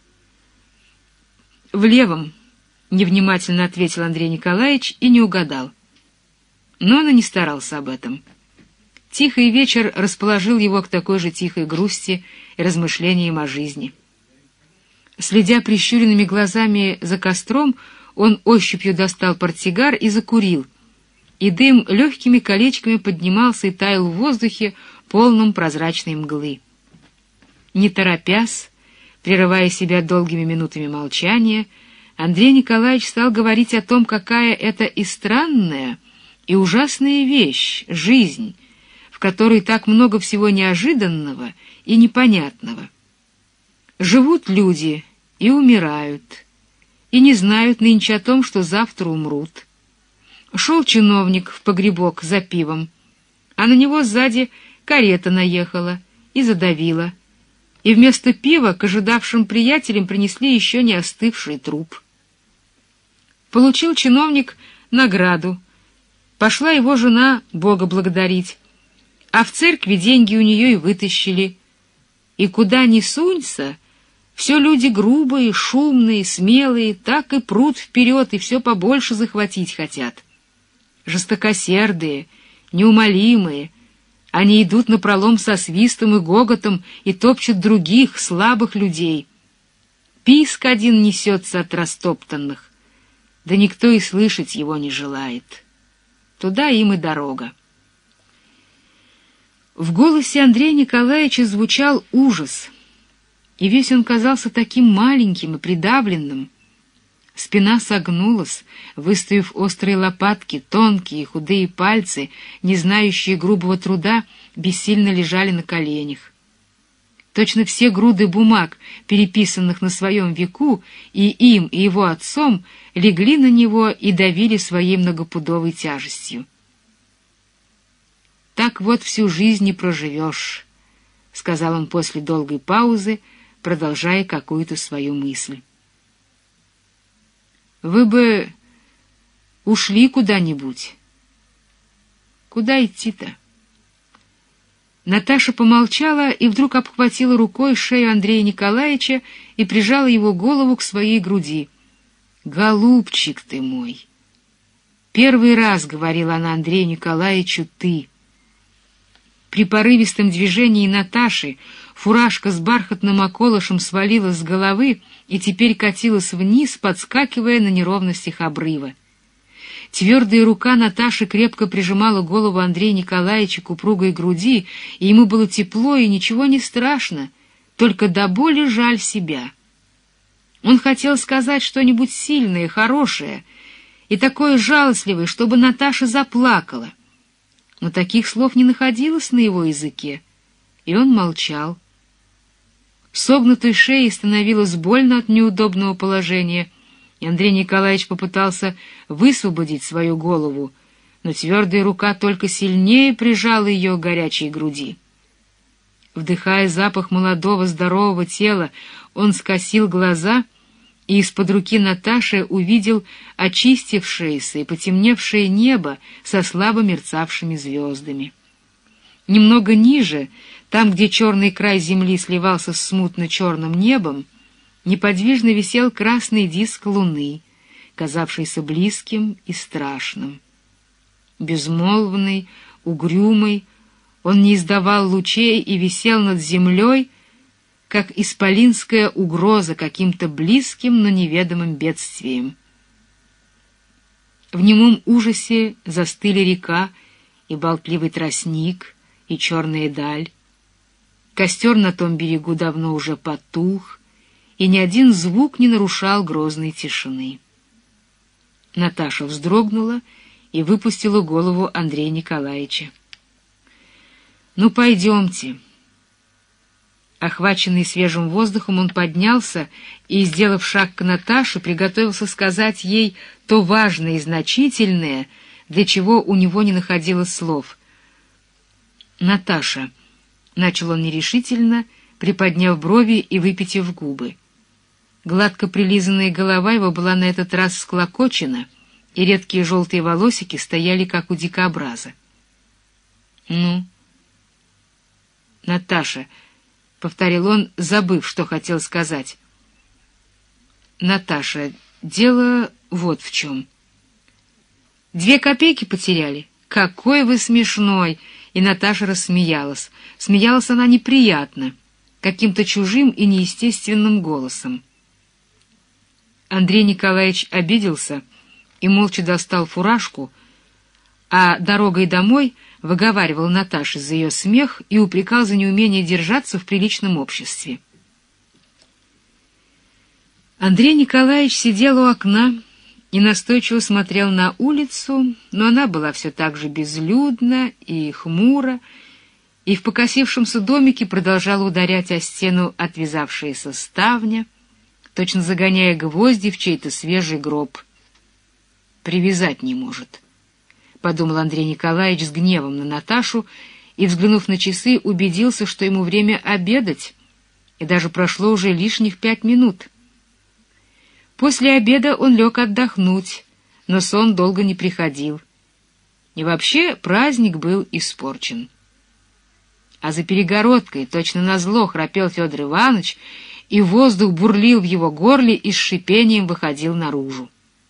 — В левом, — невнимательно ответил Андрей Николаевич и не угадал. Но он и не старался об этом. Тихий вечер расположил его к такой же тихой грусти и размышлениям о жизни. Следя прищуренными глазами за костром, он ощупью достал портсигар и закурил, и дым легкими колечками поднимался и таял в воздухе, полном прозрачной мглы. Не торопясь, прерывая себя долгими минутами молчания, Андрей Николаевич стал говорить о том, какая это и странная, и ужасная вещь — жизнь, в которой так много всего неожиданного и непонятного. Живут люди и умирают, и не знают нынче о том, что завтра умрут. Шел чиновник в погребок за пивом, а на него сзади карета наехала и задавила, и вместо пива к ожидавшим приятелям принесли еще не остывший труп. Получил чиновник награду, пошла его жена Бога благодарить, а в церкви деньги у нее и вытащили. И куда ни сунься, все люди грубые, шумные, смелые, так и прут вперед и все побольше захватить хотят. Жестокосердые, неумолимые, они идут напролом со свистом и гоготом и топчут других, слабых людей. Писк один несется от растоптанных, да никто и слышать его не желает. Туда им и дорога. В голосе Андрея Николаевича звучал ужас, и весь он казался таким маленьким и придавленным. Спина согнулась, выставив острые лопатки, тонкие худые пальцы, не знающие грубого труда, бессильно лежали на коленях. Точно все груды бумаг, переписанных на своем веку, и им, и его отцом, легли на него и давили своей многопудовой тяжестью. «Так вот всю жизнь не проживешь», — сказал он после долгой паузы, продолжая какую-то свою мысль. «Вы бы ушли куда-нибудь». «Куда идти-то?» Наташа помолчала и вдруг обхватила рукой шею Андрея Николаевича и прижала его голову к своей груди. «Голубчик ты мой!» Первый раз говорила она Андрею Николаевичу «ты». При порывистом движении Наташи фуражка с бархатным околышем свалилась с головы и теперь катилась вниз, подскакивая на неровностях обрыва. Твердая рука Наташи крепко прижимала голову Андрея Николаевича к упругой груди, и ему было тепло и ничего не страшно, только до боли жаль себя. Он хотел сказать что-нибудь сильное, хорошее и такое жалостливое, чтобы Наташа заплакала. Но таких слов не находилось на его языке, и он молчал. Согнутой шее становилось больно от неудобного положения, и Андрей Николаевич попытался высвободить свою голову, но твердая рука только сильнее прижала ее к горячей груди. Вдыхая запах молодого здорового тела, он скосил глаза и из-под руки Наташи увидел очистившееся и потемневшее небо со слабо мерцавшими звездами. Немного ниже, там, где черный край земли сливался с смутно-черным небом, неподвижно висел красный диск луны, казавшийся близким и страшным. Безмолвный, угрюмый, он не издавал лучей и висел над землей, как исполинская угроза каким-то близким, но неведомым бедствием. В немом ужасе застыли река и болтливый тростник, и черная даль. Костер на том берегу давно уже потух, и ни один звук не нарушал грозной тишины. Наташа вздрогнула и выпустила голову Андрея Николаевича. «Ну, пойдемте». Охваченный свежим воздухом, он поднялся и, сделав шаг к Наташе, приготовился сказать ей то важное и значительное, для чего у него не находилось слов. «Наташа», — начал он нерешительно, приподняв брови и выпитив губы. Гладко прилизанная голова его была на этот раз склокочена, и редкие желтые волосики стояли, как у дикобраза. «Ну?» «Наташа», — повторил он, забыв, что хотел сказать. «Наташа, дело вот в чем. 2 копейки потеряли? Какой вы смешной!» И Наташа рассмеялась. Смеялась она неприятно, каким-то чужим и неестественным голосом. Андрей Николаевич обиделся и молча достал фуражку, а дорогой домой выговаривал Наташе за ее смех и упрекал за неумение держаться в приличном обществе. Андрей Николаевич сидел у окна и настойчиво смотрел на улицу, но она была все так же безлюдна и хмура, и в покосившемся домике продолжала ударять о стену отвязавшаяся ставня, точно загоняя гвозди в чей-то свежий гроб. «Привязать не может», — подумал Андрей Николаевич с гневом на Наташу и, взглянув на часы, убедился, что ему время обедать, и даже прошло уже лишних 5 минут. После обеда он лег отдохнуть, но сон долго не приходил. И вообще праздник был испорчен. А за перегородкой, точно назло, храпел Федор Иванович, и воздух бурлил в его горле и с шипением выходил наружу.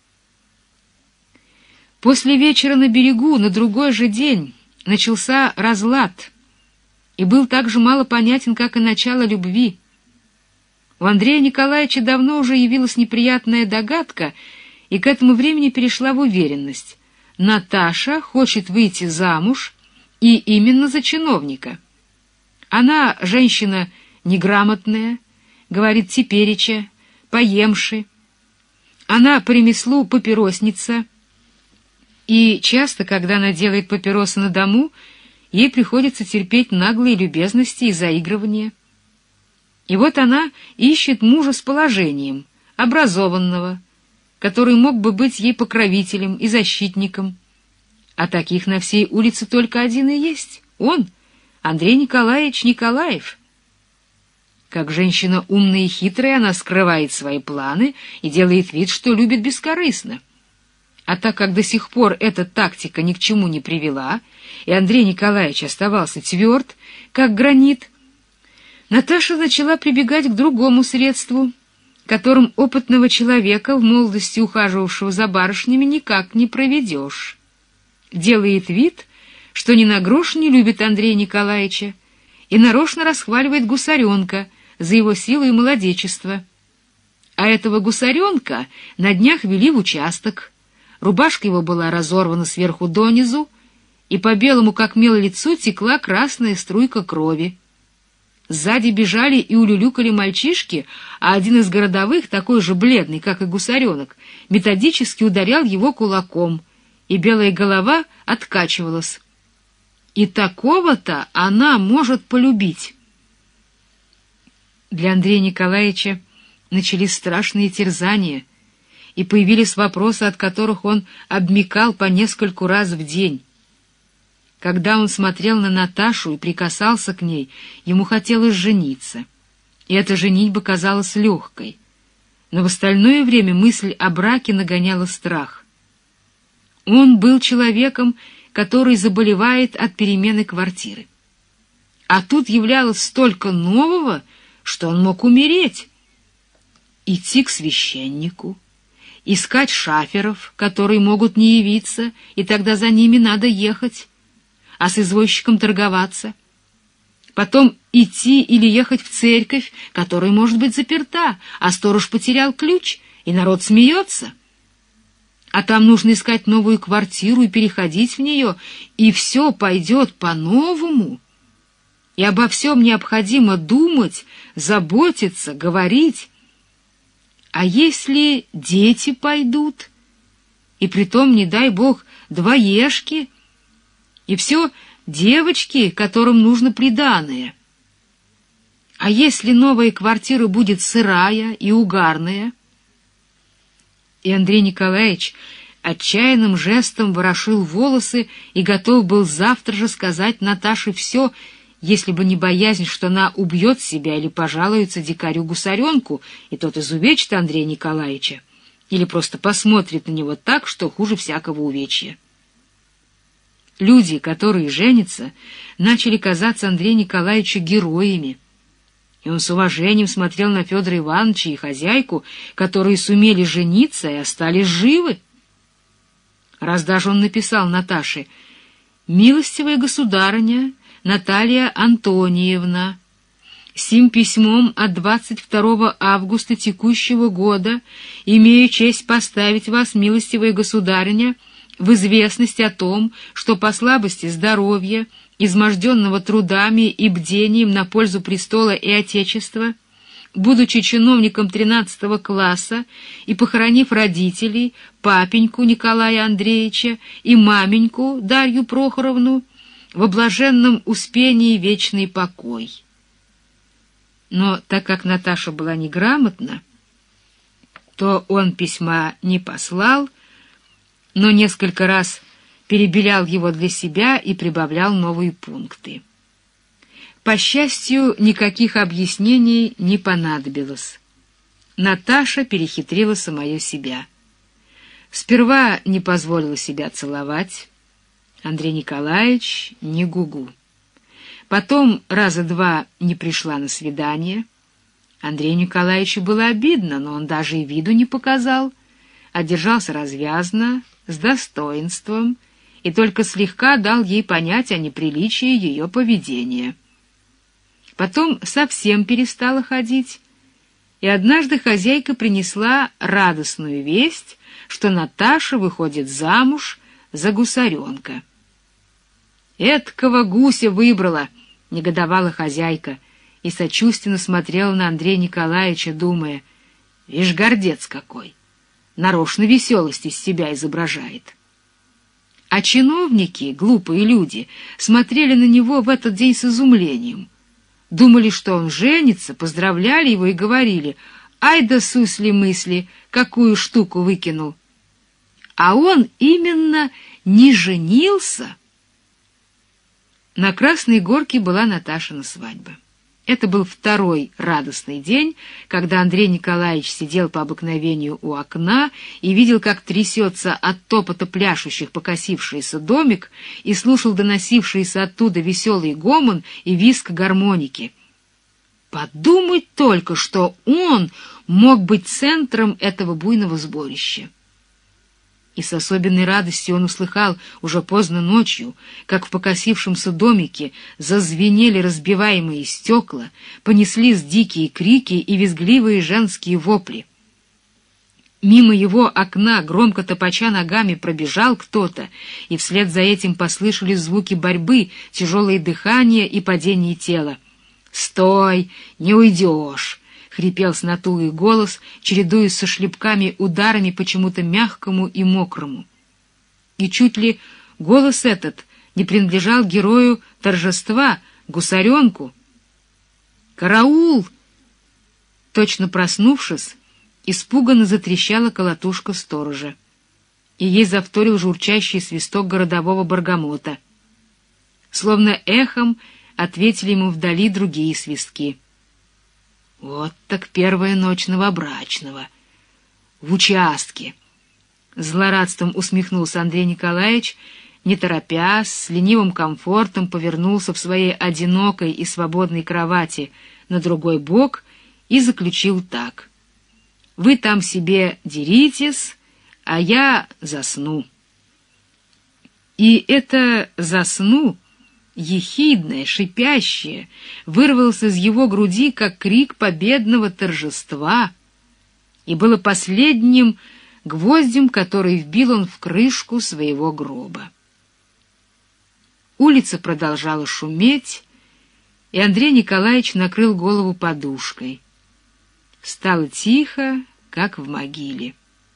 После вечера на берегу на другой же день начался разлад, и был так же мало понятен, как и начало любви. У Андрея Николаевича давно уже явилась неприятная догадка, и к этому времени перешла в уверенность. Наташа хочет выйти замуж, и именно за чиновника. Она женщина неграмотная, говорит теперича, поемши. Она по ремеслу папиросница, и часто, когда она делает папиросы на дому, ей приходится терпеть наглые любезности и заигрывания. И вот она ищет мужа с положением, образованного, который мог бы быть ей покровителем и защитником. А таких на всей улице только один и есть — он, Андрей Николаевич Николаев. Как женщина умная и хитрая, она скрывает свои планы и делает вид, что любит бескорыстно. А так как до сих пор эта тактика ни к чему не привела, и Андрей Николаевич оставался тверд, как гранит, Наташа начала прибегать к другому средству, которым опытного человека, в молодости ухаживавшего за барышнями, никак не проведешь. Делает вид, что ни на грош не любит Андрея Николаевича, и нарочно расхваливает гусаренка за его силу и молодечество. А этого гусаренка на днях вели в участок. Рубашка его была разорвана сверху донизу, и по белому, как мел, лицу текла красная струйка крови. Сзади бежали и улюлюкали мальчишки, а один из городовых, такой же бледный, как и гусаренок, методически ударял его кулаком, и белая голова откачивалась. И такого-то она может полюбить. Для Андрея Николаевича начались страшные терзания, и появились вопросы, от которых он обмякал по нескольку раз в день. Когда он смотрел на Наташу и прикасался к ней, ему хотелось жениться, и эта женитьба казалась легкой, но в остальное время мысль о браке нагоняла страх. Он был человеком, который заболевает от перемены квартиры. А тут являлось столько нового, что он мог умереть. Идти к священнику, искать шаферов, которые могут не явиться, и тогда за ними надо ехать, а с извозчиком торговаться. Потом идти или ехать в церковь, которая может быть заперта, а сторож потерял ключ, и народ смеется. А там нужно искать новую квартиру и переходить в нее, и все пойдет по-новому. И обо всем необходимо думать, заботиться, говорить. А если дети пойдут, и притом, не дай бог, двоежки, и все девочки, которым нужно приданое? А если новая квартира будет сырая и угарная? И Андрей Николаевич отчаянным жестом ворошил волосы и готов был завтра же сказать Наташе все, если бы не боязнь, что она убьет себя или пожалуется дикарю-гусаренку, и тот изувечит Андрея Николаевича, или просто посмотрит на него так, что хуже всякого увечья. Люди, которые женятся, начали казаться Андрею Николаевичу героями, и он с уважением смотрел на Федора Ивановича и хозяйку, которые сумели жениться и остались живы. Раз даже он написал Наташе: «Милостивая государыня Наталья Антониевна, сим письмом от 22 августа текущего года имею честь поставить вас, милостивая государыня, в известность о том, что по слабости здоровья, изможденного трудами и бдением на пользу престола и Отечества, будучи чиновником 13 класса и похоронив родителей, папеньку Николая Андреевича и маменьку Дарью Прохоровну, в блаженном успении вечный покой». Но так как Наташа была неграмотна, то он письма не послал, но несколько раз перебелял его для себя и прибавлял новые пункты. По счастью, никаких объяснений не понадобилось. Наташа перехитрила самое себя. Сперва не позволила себя целовать, Андрей Николаевич не гугу. Потом раза два не пришла на свидание. Андрею Николаевичу было обидно, но он даже и виду не показал, а держался развязно, с достоинством, и только слегка дал ей понять о неприличии ее поведения. Потом совсем перестала ходить, и однажды хозяйка принесла радостную весть, что Наташа выходит замуж за гусаренка. «Эткого гуся выбрала!» — негодовала хозяйка и сочувственно смотрела на Андрея Николаевича, думая: «Вишь, гордец какой! Нарочно веселость из себя изображает». А чиновники, глупые люди, смотрели на него в этот день с изумлением. Думали, что он женится, поздравляли его и говорили: «Ай да сусли-мысли, какую штуку выкинул!» А он именно не женился. На Красной Горке была Наташина свадьба. Это был второй радостный день, когда Андрей Николаевич сидел по обыкновению у окна и видел, как трясется от топота пляшущих покосившийся домик, и слушал доносившийся оттуда веселый гомон и визг гармоники. Подумать только, что он мог быть центром этого буйного сборища. И с особенной радостью он услыхал уже поздно ночью, как в покосившемся домике зазвенели разбиваемые стекла, понеслись дикие крики и визгливые женские вопли. Мимо его окна, громко топача ногами, пробежал кто-то, и вслед за этим послышались звуки борьбы, тяжелое дыхание и падение тела. «Стой, не уйдешь!» — хрипел с натугой голос, чередуясь со шлепками, ударами почему-то мягкому и мокрому. И чуть ли голос этот не принадлежал герою торжества, гусаренку. «Караул!» Точно проснувшись, испуганно затрещала колотушка сторожа, и ей завторил журчащий свисток городового баргамота. Словно эхом ответили ему вдали другие свистки. «Вот так первая ночь новобрачного! В участке!» Злорадством усмехнулся Андрей Николаевич, не торопясь, с ленивым комфортом повернулся в своей одинокой и свободной кровати на другой бок и заключил так: Вы там себе деритесь, а я засну». И это «засну», ехидное, шипящее, вырвалось из его груди, как крик победного торжества, и было последним гвоздем, который вбил он в крышку своего гроба. Улица продолжала шуметь, и Андрей Николаевич накрыл голову подушкой. Стало тихо, как в могиле.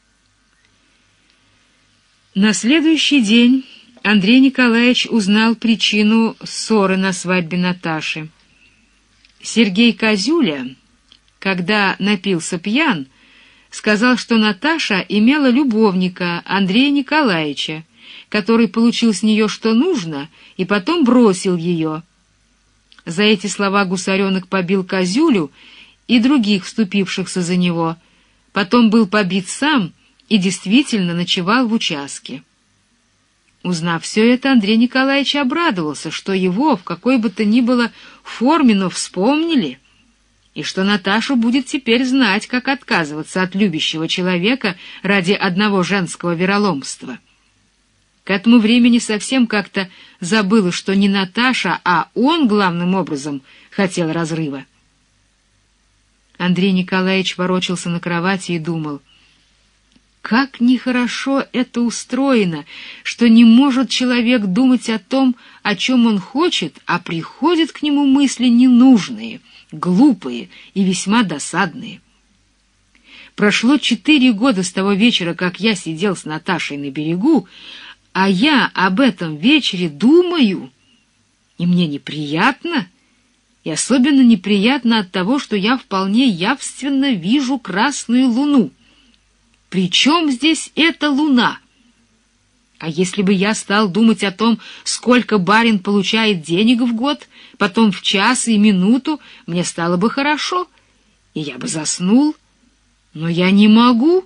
На следующий день Андрей Николаевич узнал причину ссоры на свадьбе Наташи. Сергей Козюля, когда напился пьян, сказал, что Наташа имела любовника Андрея Николаевича, который получил с нее что нужно и потом бросил ее. За эти слова Гусаренок побил Козюлю и других вступившихся за него, потом был побит сам и действительно ночевал в участке. Узнав все это, Андрей Николаевич обрадовался, что его в какой бы то ни было форме, но вспомнили, и что Наташа будет теперь знать, как отказываться от любящего человека ради одного женского вероломства. К этому времени совсем как-то забыла, что не Наташа, а он главным образом хотел разрыва. Андрей Николаевич ворочался на кровати и думал: как нехорошо это устроено, что не может человек думать о том, о чем он хочет, а приходят к нему мысли ненужные, глупые и весьма досадные. Прошло 4 года с того вечера, как я сидел с Наташей на берегу, а я об этом вечере думаю, и мне неприятно, и особенно неприятно от того, что я вполне явственно вижу красную луну. При чем здесь эта луна? А если бы я стал думать о том, сколько барин получает денег в год, потом в час и минуту, мне стало бы хорошо, и я бы заснул. Но я не могу.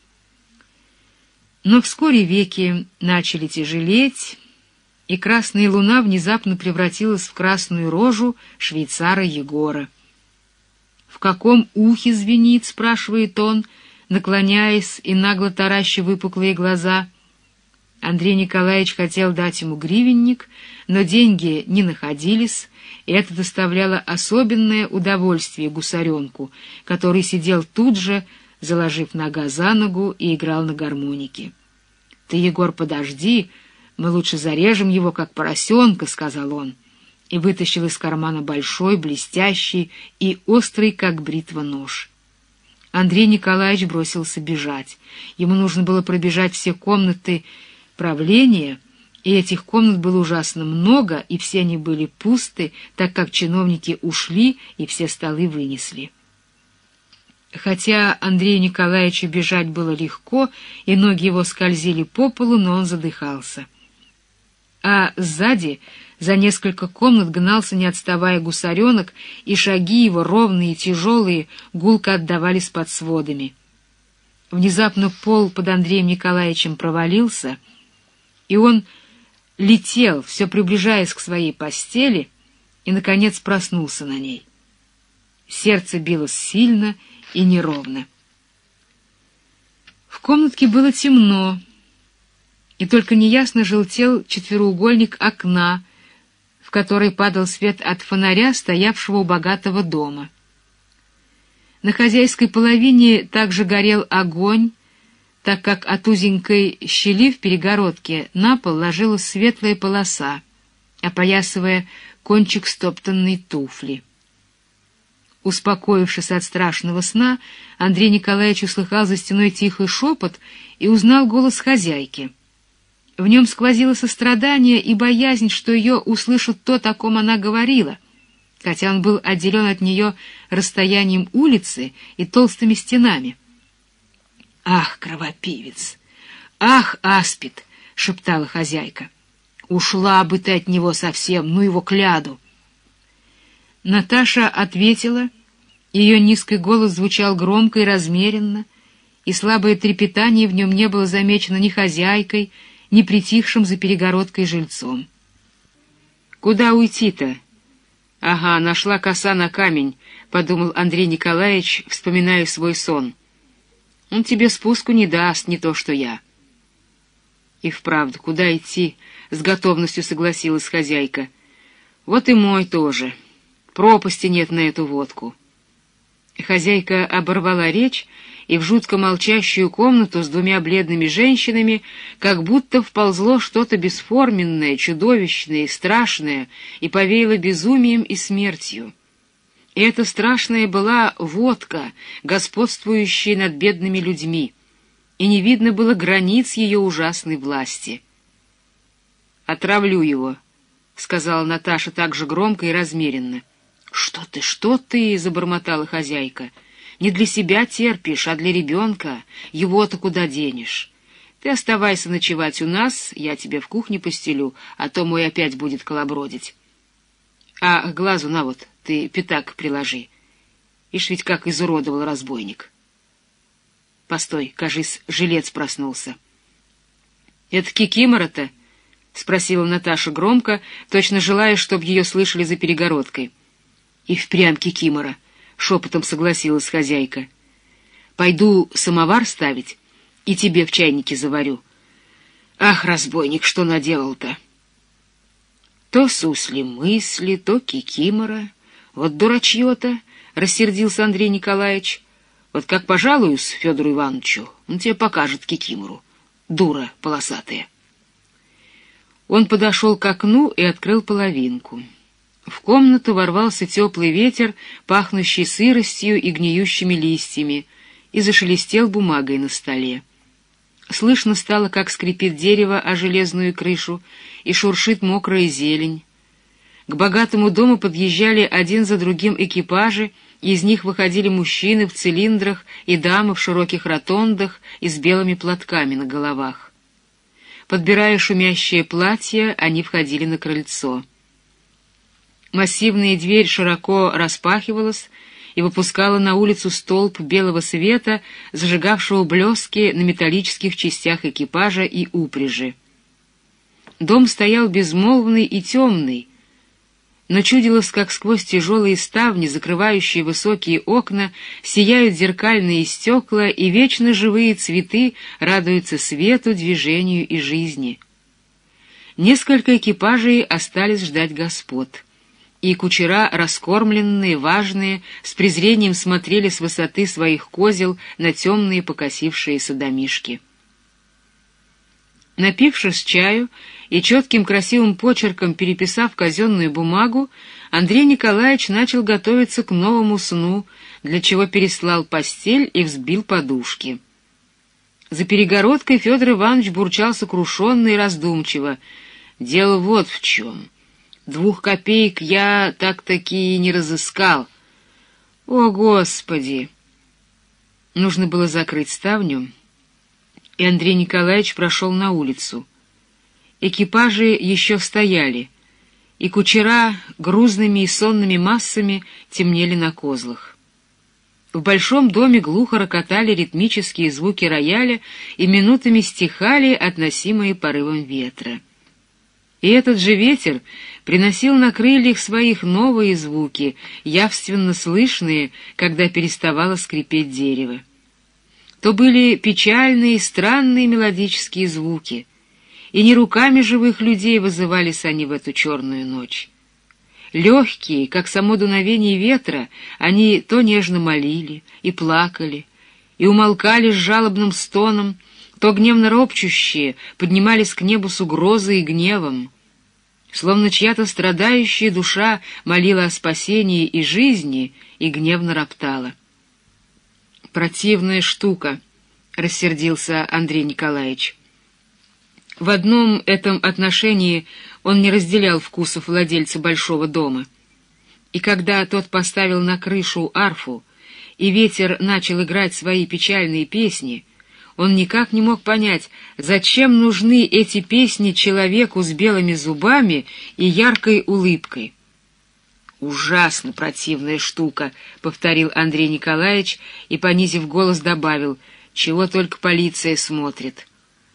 Но вскоре веки начали тяжелеть, и красная луна внезапно превратилась в красную рожу швейцара Егора. «В каком ухе звенит?» — спрашивает он, наклоняясь и нагло тараща выпуклые глаза. Андрей Николаевич хотел дать ему гривенник, но деньги не находились, и это доставляло особенное удовольствие Гусаренку, который сидел тут же, заложив нога за ногу, и играл на гармонике. «Ты, Егор, подожди, мы лучше зарежем его, как поросенка», — сказал он, и вытащил из кармана большой, блестящий и острый, как бритва, нож. Андрей Николаевич бросился бежать. Ему нужно было пробежать все комнаты правления, и этих комнат было ужасно много, и все они были пусты, так как чиновники ушли и все столы вынесли. Хотя Андрею Николаевичу бежать было легко, и ноги его скользили по полу, но он задыхался. А сзади, за несколько комнат, гнался, не отставая, Гусаренок, и шаги его, ровные и тяжелые, гулко отдавались под сводами. Внезапно пол под Андреем Николаевичем провалился, и он летел, все приближаясь к своей постели, и, наконец, проснулся на ней. Сердце билось сильно и неровно. В комнатке было темно, и только неясно желтел четвероугольник окна, в который падал свет от фонаря, стоявшего у богатого дома. На хозяйской половине также горел огонь, так как от узенькой щели в перегородке на пол ложилась светлая полоса, опоясывая кончик стоптанной туфли. Успокоившись от страшного сна, Андрей Николаевич услыхал за стеной тихий шепот и узнал голос хозяйки. В нем сквозило сострадание и боязнь, что ее услышит то, о ком она говорила, хотя он был отделен от нее расстоянием улицы и толстыми стенами. «Ах, кровопивец! Ах, аспид!» — шептала хозяйка. «Ушла бы ты от него совсем, ну его кляду!» Наташа ответила, ее низкий голос звучал громко и размеренно, и слабое трепетание в нем не было замечено ни хозяйкой, ни притихшим за перегородкой жильцом. «Куда уйти-то?» «Ага, нашла коса на камень», — подумал Андрей Николаевич, вспоминая свой сон. Он тебе спуску не даст, не то что я». «И вправду, куда идти?» — с готовностью согласилась хозяйка. «Вот и мой тоже. Пропасти нет на эту водку». Хозяйка оборвала речь, и в жутко молчащую комнату с двумя бледными женщинами как будто вползло что-то бесформенное, чудовищное и страшное, и повеяло безумием и смертью. И это страшное была водка, господствующая над бедными людьми, и не видно было границ ее ужасной власти. «Отравлю его», — сказала Наташа так же громко и размеренно. Что ты?» — забормотала хозяйка. «Не для себя терпишь, а для ребенка. Его-то куда денешь? Ты оставайся ночевать у нас, я тебе в кухне постелю, а то мой опять будет колобродить. А к глазу на вот, ты пятак приложи. Ишь ведь как изуродовал разбойник». «Постой, кажись, жилец проснулся». «Это кикимора-то?» — спросила Наташа громко, точно желая, чтобы ее слышали за перегородкой. «И впрямь кикимора», — шепотом согласилась хозяйка. «Пойду самовар ставить и тебе в чайнике заварю. Ах, разбойник, что наделал-то!» То сусли-мысли, то кикимора. Вот дурачье-то, — рассердился Андрей Николаевич. Вот как пожалуюсь Федору Ивановичу, он тебе покажет кикимору. Дура полосатая. Он подошел к окну и открыл половинку. В комнату ворвался теплый ветер, пахнущий сыростью и гниющими листьями, и зашелестел бумагой на столе. Слышно стало, как скрипит дерево о железную крышу и шуршит мокрая зелень. К богатому дому подъезжали один за другим экипажи, и из них выходили мужчины в цилиндрах и дамы в широких ротондах и с белыми платками на головах. Подбирая шумящее платье, они входили на крыльцо. Массивная дверь широко распахивалась и выпускала на улицу столб белого света, зажигавшего блески на металлических частях экипажа и упряжи. Дом стоял безмолвный и темный, но чудилось, как сквозь тяжелые ставни, закрывающие высокие окна, сияют зеркальные стекла, и вечно живые цветы радуются свету, движению и жизни. Несколько экипажей остались ждать господ, и кучера, раскормленные, важные, с презрением смотрели с высоты своих козел на темные покосившиеся домишки. Напившись чаю и четким красивым почерком переписав казенную бумагу, Андрей Николаевич начал готовиться к новому сну, для чего переслал постель и взбил подушки. За перегородкой Федор Иванович бурчал сокрушенно и раздумчиво. «Дело вот в чем. 2 копеек я так-таки не разыскал. О, Господи!» Нужно было закрыть ставню, и Андрей Николаевич прошел на улицу. Экипажи еще стояли, и кучера грузными и сонными массами темнели на козлах. В большом доме глухо рокотали ритмические звуки рояля и минутами стихали, относимые порывом ветра. И этот же ветер приносил на крыльях своих новые звуки, явственно слышные, когда переставало скрипеть дерево. То были печальные и странные мелодические звуки, и не руками живых людей вызывались они в эту черную ночь. Легкие, как само дуновение ветра, они то нежно молили и плакали, и умолкали с жалобным стоном, то гневно ропчущие поднимались к небу с угрозой и гневом. Словно чья-то страдающая душа молила о спасении и жизни и гневно роптала. «Противная штука», — рассердился Андрей Николаевич. В одном этом отношении он не разделял вкусов владельца большого дома. И когда тот поставил на крышу арфу, и ветер начал играть свои печальные песни, он никак не мог понять, зачем нужны эти песни человеку с белыми зубами и яркой улыбкой. «Ужасно противная штука», — повторил Андрей Николаевич и, понизив голос, добавил, «чего только полиция смотрит».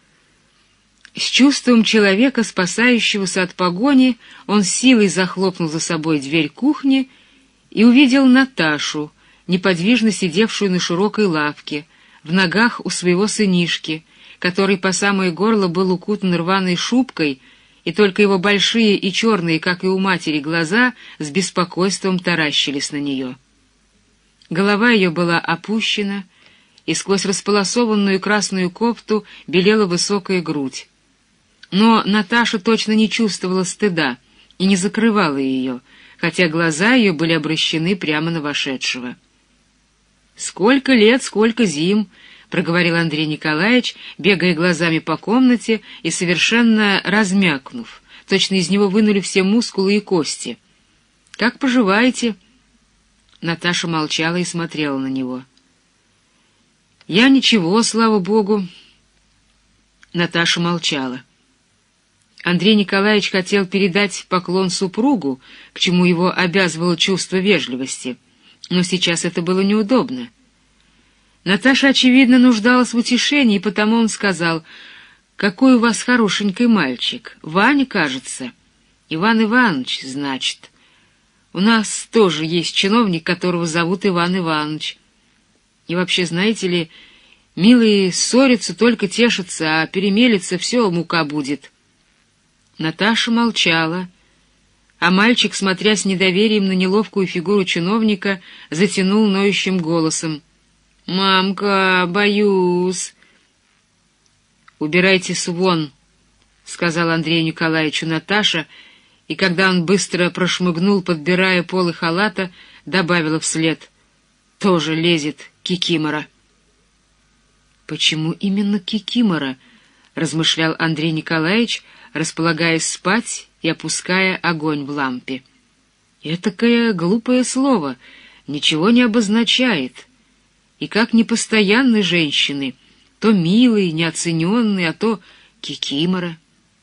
С чувством человека, спасающегося от погони, он силой захлопнул за собой дверь кухни и увидел Наташу, неподвижно сидевшую на широкой лавке, в ногах у своего сынишки, который по самое горло был укутан рваной шубкой, и только его большие и черные, как и у матери, глаза с беспокойством таращились на нее. Голова ее была опущена, и сквозь располосованную красную кофту белела высокая грудь. Но Наташа точно не чувствовала стыда и не закрывала ее, хотя глаза ее были обращены прямо на вошедшего. «Сколько лет, сколько зим!» — проговорил Андрей Николаевич, бегая глазами по комнате и совершенно размякнув. Точно из него вынули все мускулы и кости. «Как поживаете?» Наташа молчала и смотрела на него. «Я ничего, слава богу». Наташа молчала. Андрей Николаевич хотел передать поклон супругу, к чему его обязывало чувство вежливости, но сейчас это было неудобно. Наташа, очевидно, нуждалась в утешении, и потому он сказал: «Какой у вас хорошенький мальчик! Ваня, кажется. Иван Иванович, значит. У нас тоже есть чиновник, которого зовут Иван Иванович. И вообще, знаете ли, милые ссорятся, только тешатся, а перемелется, все мука будет». Наташа молчала, а мальчик, смотря с недоверием на неловкую фигуру чиновника, затянул ноющим голосом: «Мамка, боюсь». «Убирайтесь вон», — сказал Андрею Николаевичу Наташа, и когда он быстро прошмыгнул, подбирая полы халата, добавила вслед: «Тоже лезет кикимора». «Почему именно кикимора?» — размышлял Андрей Николаевич, располагаясь спать и опуская огонь в лампе. «Этакое глупое слово, ничего не обозначает. И как непостоянны женщины, то милые, неоцененные, а то кикимора.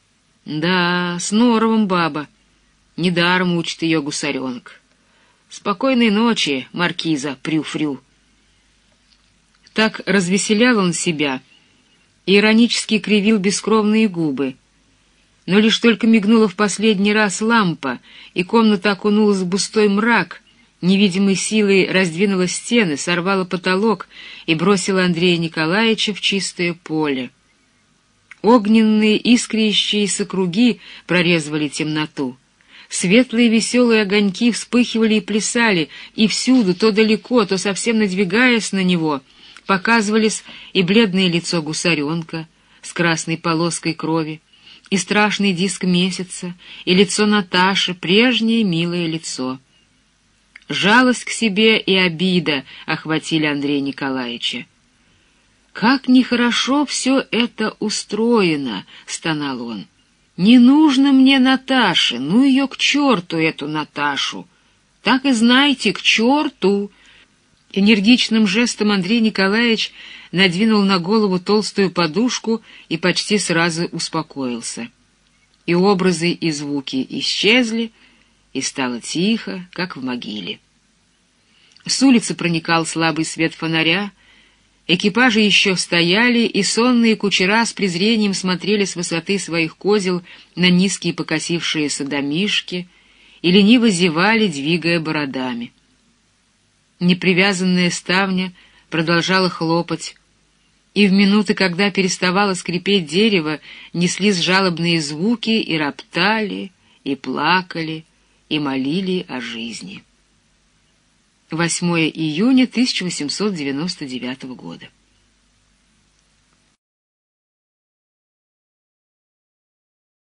Да, с норовом баба. Недаром учит ее гусаренка. Спокойной ночи, маркиза Прю-Фрю». Так развеселял он себя и иронически кривил бескровные губы. Но лишь только мигнула в последний раз лампа, и комната окунулась в густой мрак, невидимой силой раздвинула стены, сорвала потолок и бросила Андрея Николаевича в чистое поле. Огненные искрящиеся круги прорезывали темноту. Светлые веселые огоньки вспыхивали и плясали, и всюду, то далеко, то совсем надвигаясь на него, показывались и бледное лицо гусаренка с красной полоской крови, и страшный диск месяца, и лицо Наташи, прежнее милое лицо. Жалость к себе и обида охватили Андрея Николаевича. «Как нехорошо все это устроено!» — стонал он. «Не нужно мне Наташи, ну ее к черту, эту Наташу! Так и знайте, к черту!» Энергичным жестом Андрей Николаевич надвинул на голову толстую подушку и почти сразу успокоился. И образы, и звуки исчезли, и стало тихо, как в могиле. С улицы проникал слабый свет фонаря, экипажи еще стояли, и сонные кучера с презрением смотрели с высоты своих козел на низкие покосившиеся домишки и лениво зевали, двигая бородами. Непривязанная ставня продолжала хлопать, и в минуты, когда переставало скрипеть дерево, неслись жалобные звуки и роптали, и плакали, и молили о жизни. 8 июня 1899 года.